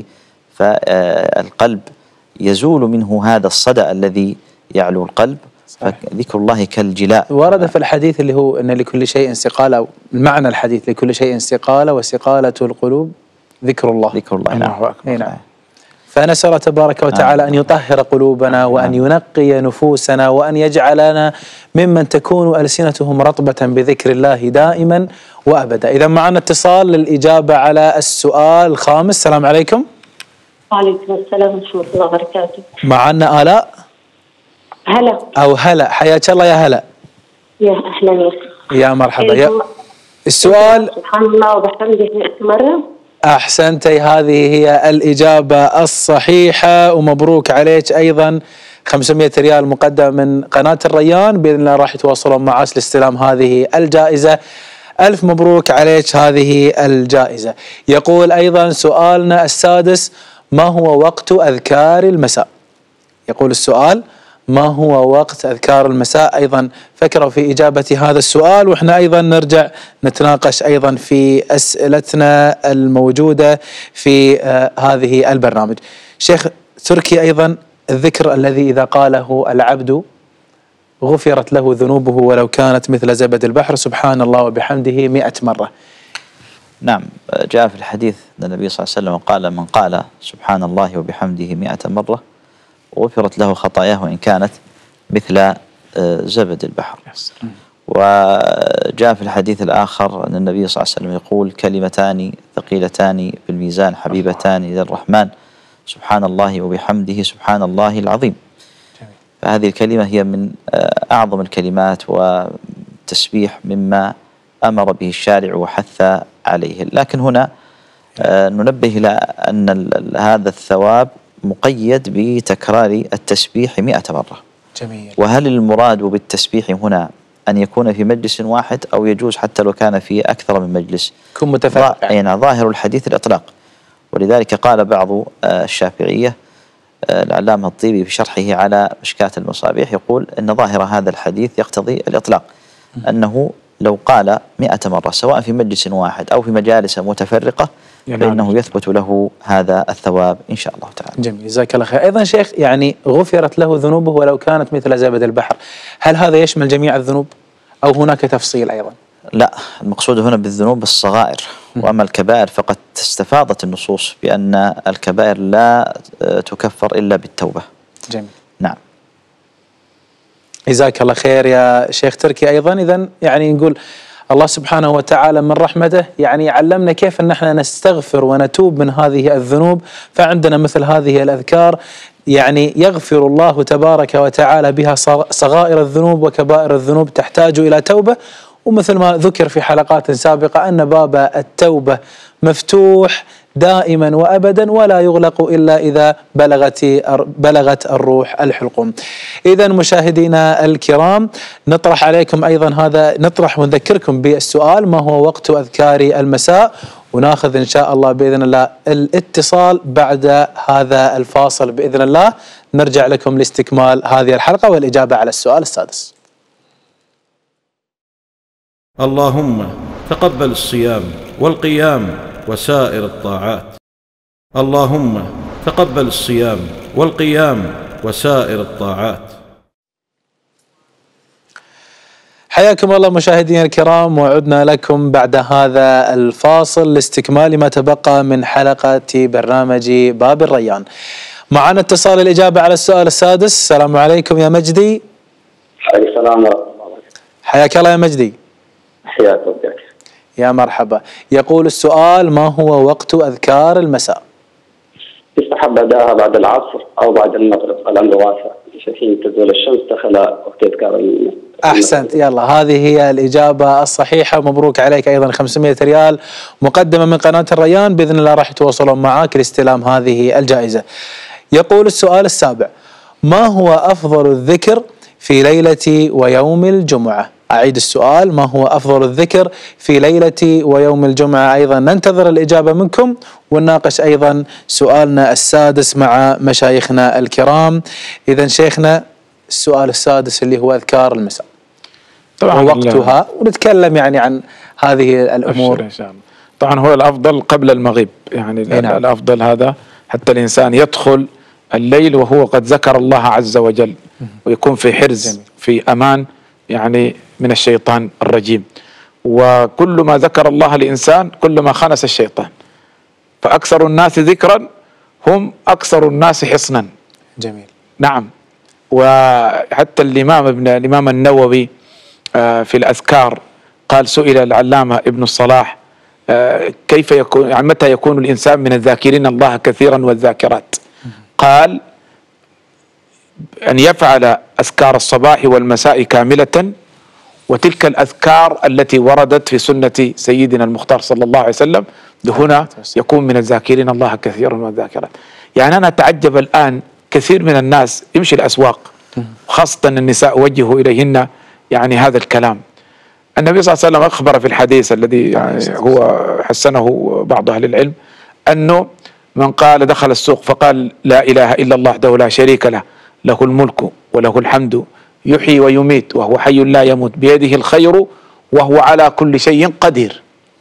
فالقلب يزول منه هذا الصدأ الذي يعلو القلب. فذكر الله كالجلاء. ورد في الحديث اللي هو أن لكل شيء استقالة، أو المعنى الحديث لكل شيء استقالة وسقالة القلوب ذكر الله. ذكر الله. نعم. نعم. فنسأل الله تبارك وتعالى أن يطهر قلوبنا وأن ينقي نفوسنا وأن يجعلنا ممن تكون ألسنتهم رطبة بذكر الله دائما وأبدا. إذا معنا اتصال للإجابة على السؤال الخامس. السلام عليكم. وعليكم السلام ورحمة الله وبركاته. معنا آلاء. هلا. أو هلا، حياك الله يا هلا. يا أهلا يا يا مرحبا. يا السؤال سبحان الله وبحمده مئة مرة. أحسنتي، هذه هي الإجابة الصحيحة، ومبروك عليك أيضا خمسمئة ريال مقدم من قناة الريان، بإذن الله راح يتواصلون معاك لاستلام هذه الجائزة. ألف مبروك عليك هذه الجائزة. يقول أيضا سؤالنا السادس: ما هو وقت أذكار المساء؟ يقول السؤال: ما هو وقت أذكار المساء؟ أيضا فكروا في إجابة هذا السؤال، وإحنا أيضا نرجع نتناقش أيضا في أسئلتنا الموجودة في آه هذه البرنامج. شيخ تركي، أيضا الذكر الذي إذا قاله العبد غفرت له ذنوبه ولو كانت مثل زبد البحر، سبحان الله وبحمده مئة مرة. نعم، جاء في الحديث أن النبي صلى الله عليه وسلم قال: من قال سبحان الله وبحمده مئة مرة غفرت له خطاياه وإن كانت مثل زبد البحر. وجاء في الحديث الآخر أن النبي صلى الله عليه وسلم يقول: كلمتان ثقيلتان في الميزان حبيبتان إلى الرحمن، سبحان الله وبحمده سبحان الله العظيم. فهذه الكلمة هي من أعظم الكلمات وتسبيح مما أمر به الشارع وحث عليه. لكن هنا ننبه إلى أن هذا الثواب مقيد بتكرار التسبيح مئة مرة. جميل. وهل المراد بالتسبيح هنا أن يكون في مجلس واحد أو يجوز حتى لو كان في أكثر من مجلس؟ يكون متفرق. يعني ظاهر الحديث الإطلاق، ولذلك قال بعض الشافعية العلامة الطيبي في شرحه على مشكاة المصابيح يقول أن ظاهر هذا الحديث يقتضي الإطلاق، أنه لو قال مئة مرة سواء في مجلس واحد أو في مجالس متفرقة فإنه يثبت له هذا الثواب إن شاء الله تعالى. جميل، جزاك الله خير. أيضا شيخ، يعني غفرت له ذنوبه ولو كانت مثل زبد البحر، هل هذا يشمل جميع الذنوب أو هناك تفصيل أيضا؟ لا، المقصود هنا بالذنوب الصغائر، وأما الكبائر فقد استفاضت النصوص بأن الكبائر لا تكفر إلا بالتوبة. جميل. نعم. جزاك الله خير يا شيخ تركي. أيضا إذن يعني نقول الله سبحانه وتعالى من رحمته يعني علمنا كيف أن احنا نستغفر ونتوب من هذه الذنوب، فعندنا مثل هذه الأذكار يعني يغفر الله تبارك وتعالى بها صغائر الذنوب وكبائر الذنوب تحتاج إلى توبة. ومثل ما ذكر في حلقات سابقة أن باب التوبة مفتوح دائما وأبدا ولا يغلق إلا إذا بلغت بلغت الروح الحلقوم. إذا مشاهدينا الكرام، نطرح عليكم أيضا هذا نطرح ونذكركم بالسؤال: ما هو وقت أذكار المساء؟ وناخذ إن شاء الله بإذن الله الاتصال بعد هذا الفاصل بإذن الله، نرجع لكم لاستكمال هذه الحلقة والإجابة على السؤال السادس. اللهم تقبل الصيام والقيام وسائر الطاعات. اللهم تقبل الصيام والقيام وسائر الطاعات. حياكم الله مشاهدينا الكرام، وعدنا لكم بعد هذا الفاصل لاستكمال ما تبقى من حلقة برنامج باب الريان. معنا اتصال الإجابة على السؤال السادس. السلام عليكم يا مجدي. عليكم السلام ورحمة الله وبركاته. حياك الله يا مجدي. حياك الله. يا مرحبا. يقول السؤال: ما هو وقت أذكار المساء؟ يستحب أداءها بعد العصر أو بعد المغرب، الأمر واسع، حين تزول الشمس دخل وقت أذكار المساء. أحسنت، يلا هذه هي الإجابة الصحيحة، ومبروك عليك أيضا خمسمئة ريال مقدمة من قناة الريان، بإذن الله راح يتواصلون معك لاستلام هذه الجائزة. يقول السؤال السابع: ما هو أفضل الذكر في ليلة ويوم الجمعة؟ أعيد السؤال: ما هو أفضل الذكر في ليلة ويوم الجمعة؟ أيضا ننتظر الإجابة منكم، ونناقش أيضا سؤالنا السادس مع مشايخنا الكرام. إذا شيخنا، السؤال السادس اللي هو أذكار المساء طبعا ووقتها، ونتكلم يعني عن هذه الأمور إن شاء الله. طبعا هو الأفضل قبل المغيب، يعني نعم. الأفضل هذا حتى الإنسان يدخل الليل وهو قد ذكر الله عز وجل، ويكون في حرز جميل. في أمان يعني من الشيطان الرجيم. وكل ما ذكر الله الإنسان كل ما خنس الشيطان، فأكثر الناس ذكرا هم أكثر الناس حصنا. جميل. نعم. وحتى الإمام ابن الإمام النووي في الأذكار قال: سئل العلامة ابن الصلاح كيف يكون، يعني متى يكون الإنسان من الذاكرين الله كثيرا والذاكرات؟ قال: أن يفعل أذكار الصباح والمساء كاملة، وتلك الأذكار التي وردت في سنة سيدنا المختار صلى الله عليه وسلم، هنا يكون من الذاكرين الله كثيرا والذاكرات. يعني أنا أتعجب الآن، كثير من الناس يمشي الأسواق، خاصة النساء، وجهوا إليهن يعني هذا الكلام. النبي صلى الله عليه وسلم أخبر في الحديث الذي يعني هو حسنه بعض أهل العلم، أنه من قال دخل السوق فقال: لا إله إلا الله وحده لا شريك له، له الملك وله الحمد يحيي ويميت وهو حي لا يموت بيده الخير وهو على كل شيء قدير،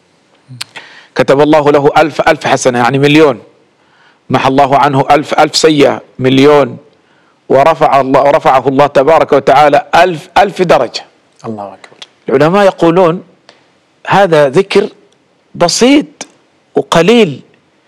كتب الله له ألف ألف حسنة، يعني مليون، محى الله عنه ألف ألف سيئة، مليون، ورفع الله ورفعه الله تبارك وتعالى ألف ألف درجة. الله أكبر. العلماء يقولون هذا ذكر بسيط وقليل،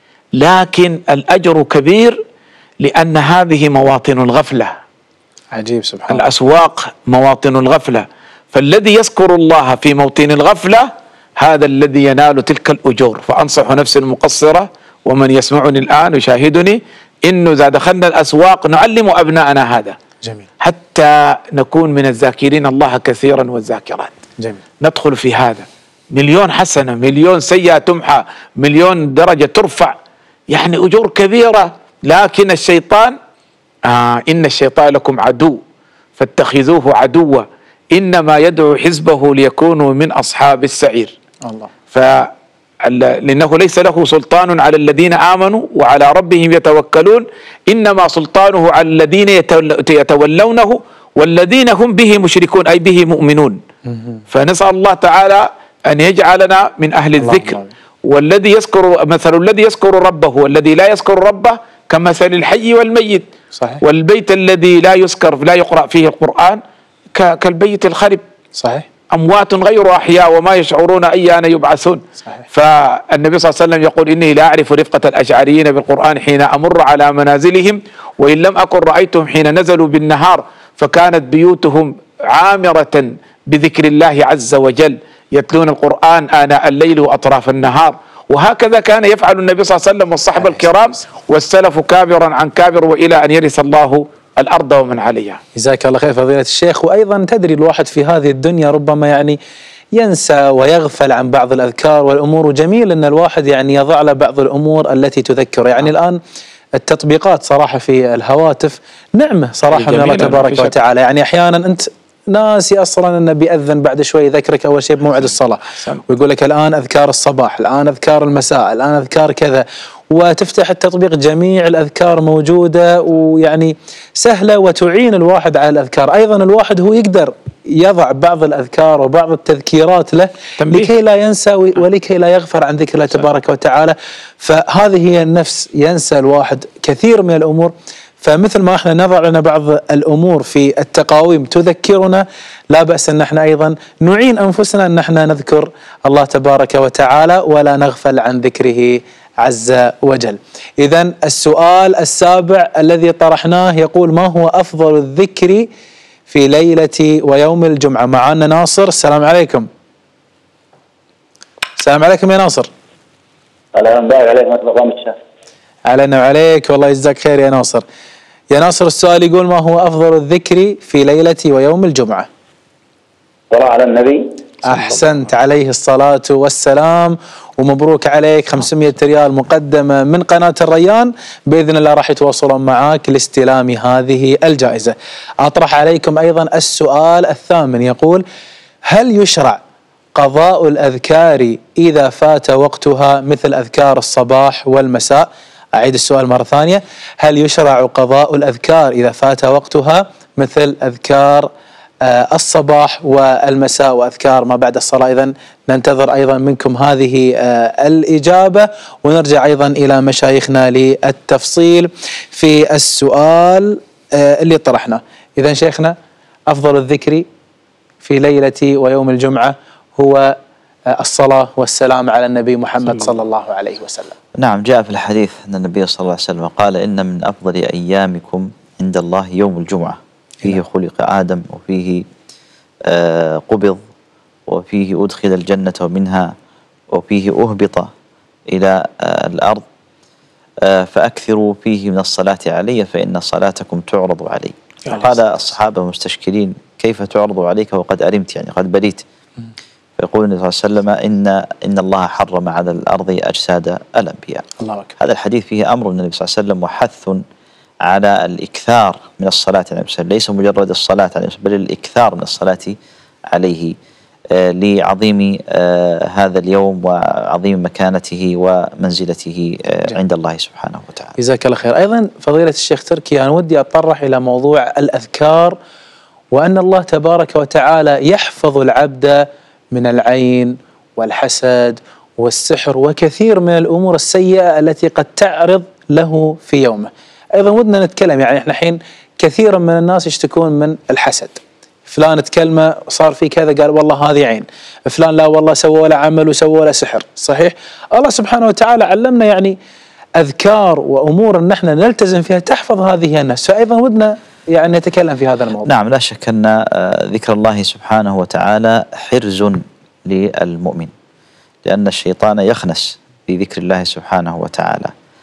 لكن الأجر كبير، لأن هذه مواطن الغفلة. عجيب، سبحان الله. الأسواق مواطن الغفلة، فالذي يذكر الله في موطن الغفلة هذا الذي ينال تلك الأجور. فأنصح نفسي المقصرة ومن يسمعني الآن ويشاهدني، إنه إذا دخلنا الأسواق نعلم أبناءنا هذا. جميل. حتى نكون من الذاكرين الله كثيرا والذاكرات. جميل. ندخل في هذا، مليون حسنة، مليون سيئة تمحى، مليون درجة ترفع، يعني أجور كبيرة. لكن الشيطان آه إن الشيطان لكم عدو فاتخذوه عدوا إنما يدعو حزبه ليكونوا من أصحاب السعير. الله. ف لأنه ليس له سلطان على الذين آمنوا وعلى ربهم يتوكلون، إنما سلطانه على الذين يتولونه والذين هم به مشركون، أي به مؤمنون. فنسأل الله تعالى أن يجعلنا من أهل الذكر. والذي يذكر، مثل الذي يذكر ربه والذي لا يذكر ربه كمثل الحي والميت. صحيح. والبيت الذي لا يذكر لا يقرأ فيه القرآن كالبيت الخرب. صحيح. أموات غير أحياء وما يشعرون أيان يبعثون. صحيح. فالنبي صلى الله عليه وسلم يقول: إني لا أعرف رفقة الأشعريين بالقرآن حين أمر على منازلهم، وإن لم أكن رأيتهم حين نزلوا بالنهار، فكانت بيوتهم عامرة بذكر الله عز وجل، يتلون القرآن آناء الليل وأطراف النهار. وهكذا كان يفعل النبي صلى الله عليه وسلم والصحابة الكرام والسلف كابرا عن كابر، وإلى أن يرث الله الأرض ومن عليها. جزاك الله خير فضيلة الشيخ. وأيضا تدري الواحد في هذه الدنيا ربما يعني ينسى ويغفل عن بعض الأذكار والأمور، وجميل أن الواحد يعني يضع له بعض الأمور التي تذكره. يعني الآن التطبيقات صراحة في الهواتف نعمة صراحة من الله تبارك وتعالى. يعني أحيانا أنت ناسي أصلا أنه بيأذن بعد شوي، يذكرك أول شيء بموعد الصلاة، ويقول لك الآن أذكار الصباح، الآن أذكار المساء، الآن أذكار كذا، وتفتح التطبيق جميع الأذكار موجودة، ويعني سهلة وتعين الواحد على الأذكار. أيضا الواحد هو يقدر يضع بعض الأذكار وبعض التذكيرات له تنبيه. لكي لا ينسى ولكي لا يغفر عن ذكر الله تبارك وتعالى. فهذه هي النفس، ينسى الواحد كثير من الأمور. فمثل ما احنا نضع لنا بعض الأمور في التقاويم تذكرنا، لا بأس أن احنا أيضا نعين أنفسنا أن احنا نذكر الله تبارك وتعالى ولا نغفل عن ذكره عز وجل. إذن السؤال السابع الذي طرحناه يقول: ما هو أفضل الذكر في ليلة ويوم الجمعة؟ معنا ناصر. السلام عليكم. السلام عليكم يا ناصر. السلام عليكم ورحمة الله وبركاته. علينا وعليك، والله يجزاك خير يا ناصر. يا ناصر، السؤال يقول: ما هو أفضل الذكر في ليلة ويوم الجمعة؟ الصلاة على النبي. أحسنت، عليه الصلاة والسلام، ومبروك عليك خمسمئة ريال مقدمة من قناة الريان، بإذن الله راح يتواصلون معاك لاستلام هذه الجائزة. أطرح عليكم أيضا السؤال الثامن، يقول: هل يشرع قضاء الأذكار إذا فات وقتها مثل أذكار الصباح والمساء؟ أعيد السؤال مرة ثانية، هل يشرع قضاء الأذكار إذا فات وقتها مثل أذكار آه الصباح والمساء وأذكار ما بعد الصلاة؟ إذن ننتظر أيضا منكم هذه آه الإجابة، ونرجع أيضا إلى مشايخنا للتفصيل في السؤال آه اللي طرحنا. إذن شيخنا، أفضل الذكر في ليلة ويوم الجمعة هو الصلاة والسلام على النبي محمد صلى الله عليه وسلم. نعم، جاء في الحديث أن النبي صلى الله عليه وسلم قال: إن من أفضل أيامكم عند الله يوم الجمعة، فيه خلق آدم، وفيه آه قبض، وفيه أدخل الجنة ومنها، وفيه أهبط إلى آه الأرض، آه فأكثروا فيه من الصلاة علي فإن صلاتكم تعرض علي. قال الصحابة مستشكلين: كيف تعرض عليك وقد أرمت، يعني قد بليت؟ فيقول النبي صلى الله عليه وسلم: إن إن الله حرم على الأرض أجساد الأنبياء. الله أكبر. هذا الحديث فيه أمر النبي صلى الله عليه وسلم وحث على الإكثار من الصلاة عليه وسلم، ليس مجرد الصلاة عليه وسلم بل الإكثار من الصلاة عليه آه لعظيم آه هذا اليوم وعظيم مكانته ومنزلته آه عند الله سبحانه وتعالى. جزاك الله خير. أيضا فضيلة الشيخ تركي، أنا ودي أتطرح إلى موضوع الأذكار، وأن الله تبارك وتعالى يحفظ العبد من العين والحسد والسحر وكثير من الأمور السيئة التي قد تعرض له في يومه. أيضا ودنا نتكلم، يعني احنا حين كثيرا من الناس يشتكون من الحسد، فلان تكلمه صار في كذا قال والله هذه عين، فلان لا والله سووا له عمل وسووا له سحر. صحيح الله سبحانه وتعالى علمنا يعني أذكار وأمور أن احنا نلتزم فيها تحفظ هذه الناس، فأيضا ودنا يعني نتكلم في هذا الموضوع. نعم، لا شك أن ذكر الله سبحانه وتعالى حرز للمؤمن، لأن الشيطان يخنس بذكر الله سبحانه وتعالى،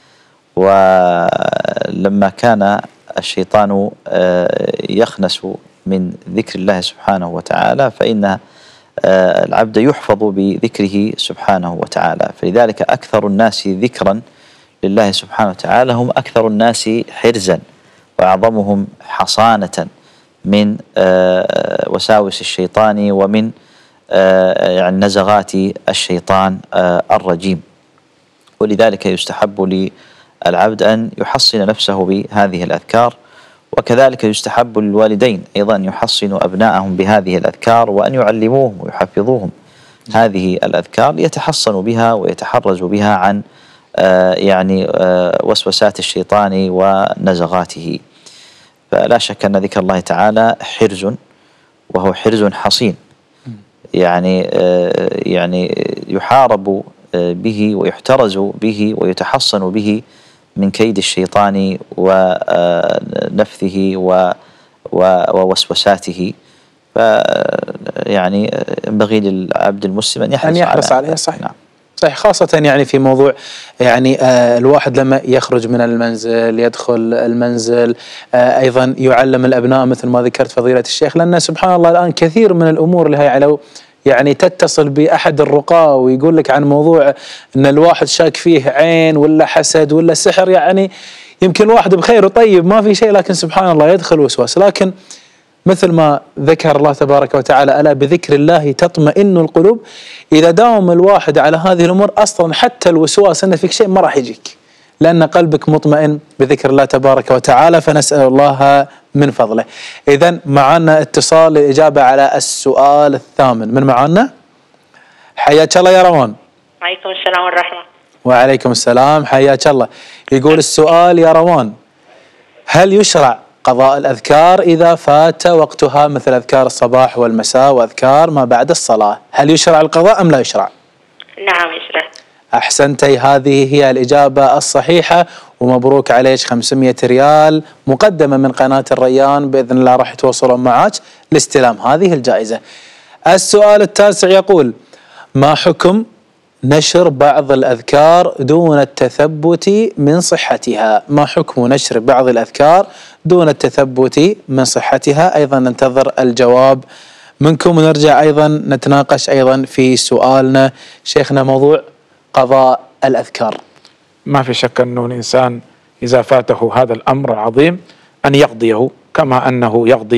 ولما كان الشيطان يخنس من ذكر الله سبحانه وتعالى فإن العبد يحفظ بذكره سبحانه وتعالى. فلذلك أكثر الناس ذكرا لله سبحانه وتعالى هم أكثر الناس حرزا وأعظمهم حصانة من وساوس الشيطان ومن يعني نزغات الشيطان الرجيم. ولذلك يستحب للعبد أن يحصن نفسه بهذه الأذكار، وكذلك يستحب للوالدين أيضا أن يحصنوا أبنائهم بهذه الأذكار، وأن يعلموهم ويحفظوهم هذه الأذكار يتحصنوا بها ويتحرزوا بها عن آه يعني آه وسوسات الشيطان ونزغاته. فلا شك أن ذكر الله تعالى حرز، وهو حرز حصين، يعني آه يعني يحارب آه به ويحترز به ويتحصن به من كيد الشيطان ونفثه ووسوساته. فيعني ينبغي للعبد المسلم أن يحرص, أن يحرص على عليه. صحيح. نعم. صحيح، خاصة يعني في موضوع يعني آه الواحد لما يخرج من المنزل يدخل المنزل آه أيضا يعلم الأبناء مثل ما ذكرت فضيلة الشيخ، لأن سبحان الله الآن كثير من الأمور اللي هي على يعني تتصل بأحد الرقاة ويقول لك عن موضوع أن الواحد شاك فيه عين ولا حسد ولا سحر، يعني يمكن الواحد بخير وطيب ما في شيء، لكن سبحان الله يدخل وسواس. لكن مثل ما ذكر الله تبارك وتعالى: ألا بذكر الله تطمئن القلوب. إذا داوم الواحد على هذه الأمور أصلا حتى الوسواس أن فيك شيء ما راح يجيك، لأن قلبك مطمئن بذكر الله تبارك وتعالى. فنسأل الله من فضله. إذن معنا اتصال للإجابة على السؤال الثامن. من معنا؟ حياك الله يا روان. وعليكم السلام والرحمة. وعليكم السلام، حياك الله. يقول السؤال يا روان: هل يشرع قضاء الأذكار إذا فات وقتها مثل أذكار الصباح والمساء وأذكار ما بعد الصلاة؟ هل يشرع القضاء أم لا يشرع؟ نعم يشرع. أحسنتي، هذه هي الإجابة الصحيحة، ومبروك عليك خمسمئة ريال مقدمة من قناة الريان، بإذن الله راح يتواصلون معك لاستلام هذه الجائزة. السؤال التاسع يقول: ما حكم نشر بعض الأذكار دون التثبت من صحتها؟ ما حكم نشر بعض الأذكار دون التثبت من صحتها؟ أيضا ننتظر الجواب منكم، ونرجع أيضا نتناقش أيضا في سؤالنا شيخنا موضوع قضاء الأذكار. ما في شك أنه الإنسان إذا فاته هذا الأمر العظيم أن يقضيه كما أنه يقضي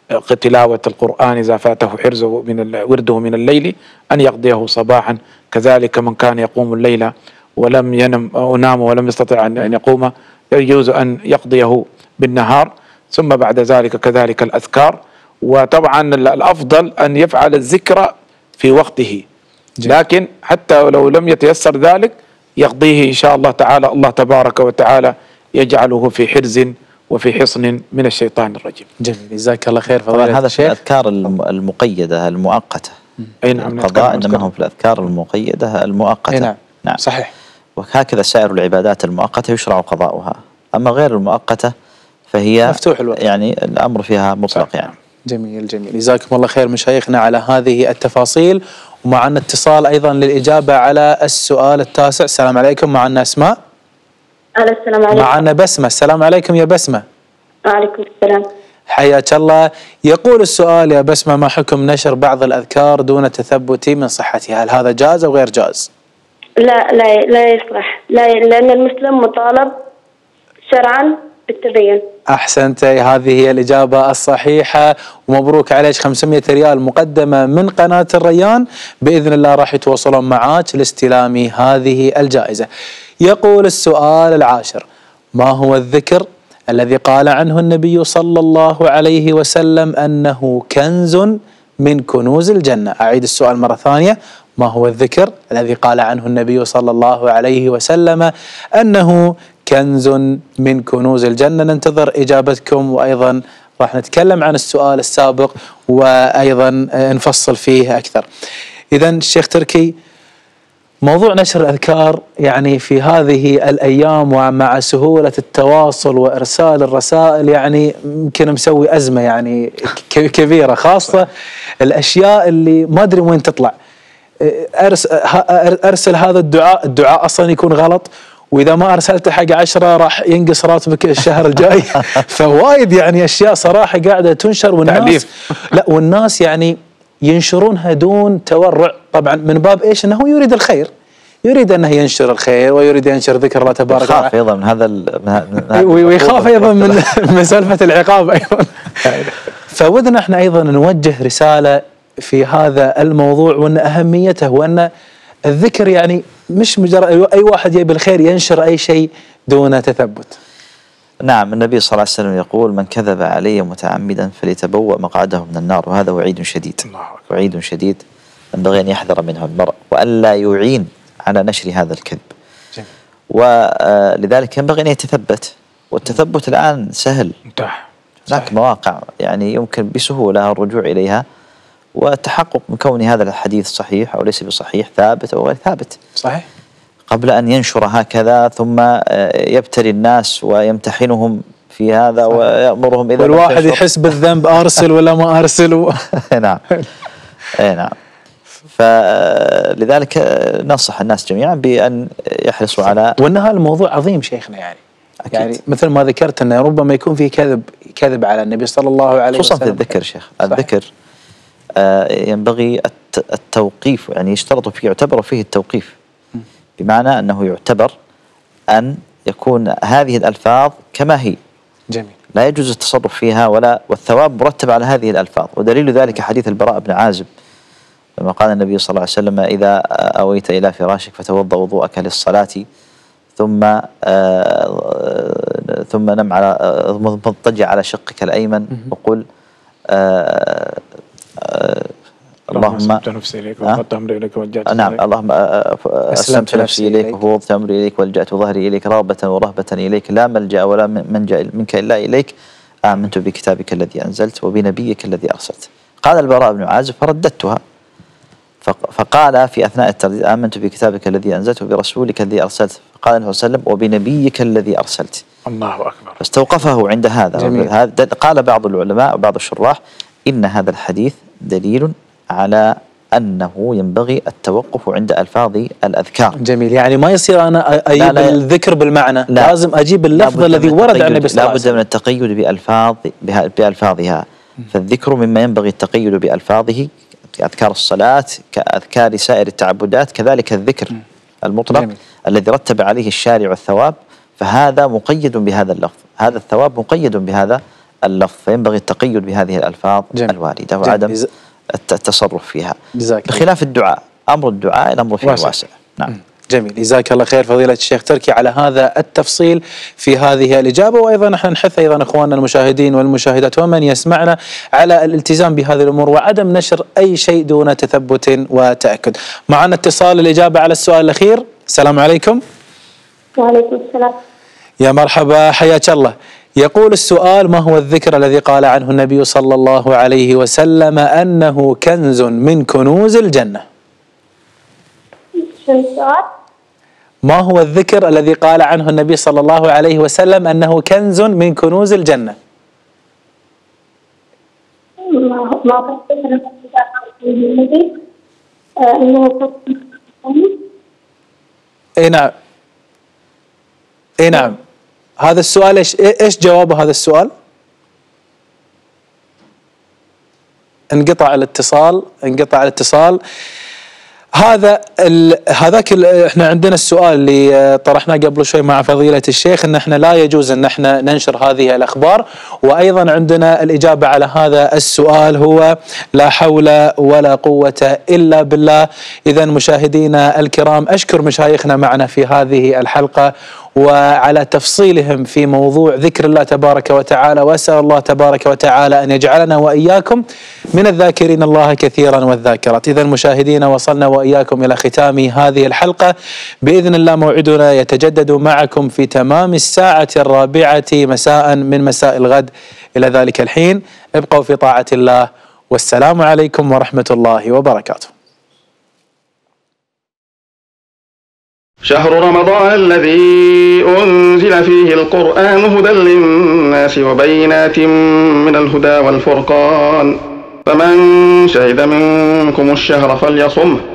تلاوة القرآن إذا فاته حرزه من ورده من الليل أن يقضيه صباحا، كذلك من كان يقوم الليل ولم ينم أو نام ولم يستطع أن يقوم يجوز أن يقضيه بالنهار، ثم بعد ذلك كذلك الأذكار. وطبعا الأفضل أن يفعل الذكر في وقته، لكن حتى لو لم يتيسر ذلك يقضيه إن شاء الله تعالى، الله تبارك وتعالى يجعله في حرز وفي حصن من الشيطان الرجيم. جميل، جزاك الله خير. طبعا هذا في الأذكار المقيدة المؤقتة. أي نعم. القضاء إنما هم في الأذكار المقيدة المؤقتة. أي نعم. نعم صحيح. وهكذا سائر العبادات المؤقتة يشرع قضاؤها، أما غير المؤقتة فهي مفتوح الوقت، يعني الأمر فيها مطلق. يعني جميل جميل، جزاكم الله خير مشايخنا على هذه التفاصيل. ومعنا اتصال أيضا للإجابة على السؤال التاسع. السلام عليكم، معنا أسماء. السلام عليكم. معنا بسمة. السلام عليكم يا بسمة. وعليكم السلام. حياك الله. يقول السؤال يا بسمة: ما حكم نشر بعض الأذكار دون تثبت من صحتها؟ هل هذا جائز أو غير جائز؟ لا لا لا يصلح، لا، لأن المسلم مطالب شرعا بالتبين. أحسنتي، هذه هي الإجابة الصحيحة، ومبروك عليك خمسمائة ريال مقدمة من قناة الريان، بإذن الله راح يتواصلون معاك لاستلام هذه الجائزة. يقول السؤال العاشر: ما هو الذكر الذي قال عنه النبي صلى الله عليه وسلم أنه كنز من كنوز الجنة؟ أعيد السؤال مرة ثانية: ما هو الذكر الذي قال عنه النبي صلى الله عليه وسلم أنه كنز من كنوز الجنة؟ ننتظر إجابتكم، وأيضا راح نتكلم عن السؤال السابق وأيضا نفصل فيه أكثر. إذا الشيخ تركي، موضوع نشر الأذكار يعني في هذه الأيام ومع سهولة التواصل وإرسال الرسائل يعني يمكن مسوي أزمة يعني كبيرة، خاصة الأشياء اللي ما أدري وين تطلع. أرسل هذا الدعاء، الدعاء أصلا يكون غلط، وإذا ما أرسلته حق عشرة راح ينقص راتبك الشهر الجاي. فوايد يعني أشياء صراحة قاعدة تنشر، والناس لا والناس يعني ينشرونها دون تورع، طبعا من باب إيش؟ أنه يريد الخير، يريد أنه ينشر الخير ويريد ينشر ذكر الله تبارك وتعالى، ويخاف أيضا من هذا ويخاف أيضا من من سالفة العقاب أيضا. فودنا احنا أيضا نوجه رسالة في هذا الموضوع، وأن أهميته، وأن الذكر يعني مش مجرد أي واحد يبي الخير ينشر أي شيء دون تثبت. نعم، النبي صلى الله عليه وسلم يقول: من كذب علي متعمدا فليتبوأ مقعده من النار، وهذا وعيد شديد، وعيد شديد ينبغي أن يحذر منه المرء، وألا يعين على نشر هذا الكذب. جميل. ولذلك ينبغي أن يتثبت، والتثبت الآن سهل، متاح، هناك مواقع يعني يمكن بسهولة الرجوع إليها والتحقق من كون هذا الحديث صحيح أو ليس بصحيح، ثابت أو غير ثابت. صحيح. قبل أن ينشر هكذا ثم يبتلي الناس ويمتحنهم في هذا. صحيح. ويأمرهم إذا والواحد يحس بالذنب، أرسل ولا ما أرسل. نعم. أي نعم. فلذلك ننصح الناس جميعا بأن يحرصوا على، وأن هذا الموضوع عظيم شيخنا يعني. أكيد. يعني مثل ما ذكرت أنه ربما يكون فيه كذب كذب على النبي صلى الله عليه وسلم، خصوصا في الذكر شيخ. الذكر آه ينبغي التوقيف، يعني يشترط فيه، يعتبر فيه التوقيف، بمعنى أنه يعتبر أن يكون هذه الألفاظ كما هي. جميل. لا يجوز التصرف فيها ولا، والثواب مرتب على هذه الألفاظ. ودليل ذلك حديث البراء بن عازب لما قال النبي صلى الله عليه وسلم: إذا أويت إلى فراشك فتوضأ وضوءك للصلاة ثم آه ثم نم على مضطجع على شقك الأيمن وقل آه آه اللهم أسلمت نفسي إليك وفوضت أمري إليك ولجأت نعم اللهم أسلمت نفسي إليك وفوضت أمري إليك ولجأت ظهري إليك رغبة ورهبة إليك، لا ملجأ ولا منجأ منك إلا إليك، آمنت بكتابك الذي أنزلت وبنبيك الذي أرسلت. قال البراء بن عازب: فرددتها، فقال في أثناء الترديد: آمنت بكتابك الذي أنزلت وبرسولك الذي أرسلت. فقال النبي صلى الله عليه وسلم: وبنبيك الذي أرسلت. الله أكبر. فاستوقفه عند هذا. جميل. قال بعض العلماء وبعض الشراح: إن هذا الحديث دليل على أنه ينبغي التوقف عند ألفاظ الأذكار. جميل، يعني ما يصير أنا أجيب الذكر بالمعنى، لا لازم أجيب اللفظ الذي ورد عن النبي صلى الله عليه وسلم. لا بد من التقيد بألفاظ بألفاظها. فالذكر مما ينبغي التقيد بألفاظه، كأذكار الصلاة، كأذكار سائر التعبدات، كذلك الذكر م. المطلق جميل. الذي رتب عليه الشارع الثواب، فهذا مقيد بهذا اللفظ، هذا الثواب مقيد بهذا اللفظ، فينبغي التقيد بهذه الألفاظ جميل. الواردة وعدم جميل. التصرف فيها، بخلاف الدعاء. أمر الدعاء الأمر فيه واسع, واسع. نعم. جميل، جزاك الله خير فضيلة الشيخ تركي على هذا التفصيل في هذه الإجابة. وأيضا نحن نحث أيضا إخواننا المشاهدين والمشاهدات ومن يسمعنا على الالتزام بهذه الأمور وعدم نشر أي شيء دون تثبت وتأكد. معنا اتصال الإجابة على السؤال الأخير. السلام عليكم. وعليكم السلام. يا مرحبا، حياك الله. يقول السؤال: ما هو الذكر الذي قال عنه النبي صلى الله عليه وسلم أنه كنز من كنوز الجنة؟ شو السؤال؟ ما هو الذكر الذي قال عنه النبي صلى الله عليه وسلم أنه كنز من كنوز الجنة؟ ما هو ما هو الذكر الذي قال عنه النبي أنه كنز من الجنة؟ اي نعم، اي نعم. هذا السؤال ايش ايش جوابه هذا السؤال؟ انقطع الاتصال، انقطع الاتصال. هذا هذاك احنا عندنا السؤال اللي طرحناه قبل شوي مع فضيلة الشيخ ان احنا لا يجوز ان احنا ننشر هذه الاخبار، وايضا عندنا الاجابة على هذا السؤال هو لا حول ولا قوة الا بالله. اذا مشاهدينا الكرام، اشكر مشايخنا معنا في هذه الحلقة وعلى تفصيلهم في موضوع ذكر الله تبارك وتعالى، وأسأل الله تبارك وتعالى أن يجعلنا وإياكم من الذاكرين الله كثيرا والذاكرات. إذا مشاهدينا، وصلنا وإياكم إلى ختام هذه الحلقة. بإذن الله موعدنا يتجدد معكم في تمام الساعة الرابعة مساء من مساء الغد. إلى ذلك الحين ابقوا في طاعة الله، والسلام عليكم ورحمة الله وبركاته. شهر رمضان الذي أنزل فيه القرآن هدى للناس وبينات من الهدى والفرقان، فمن شهد منكم الشهر فليصمه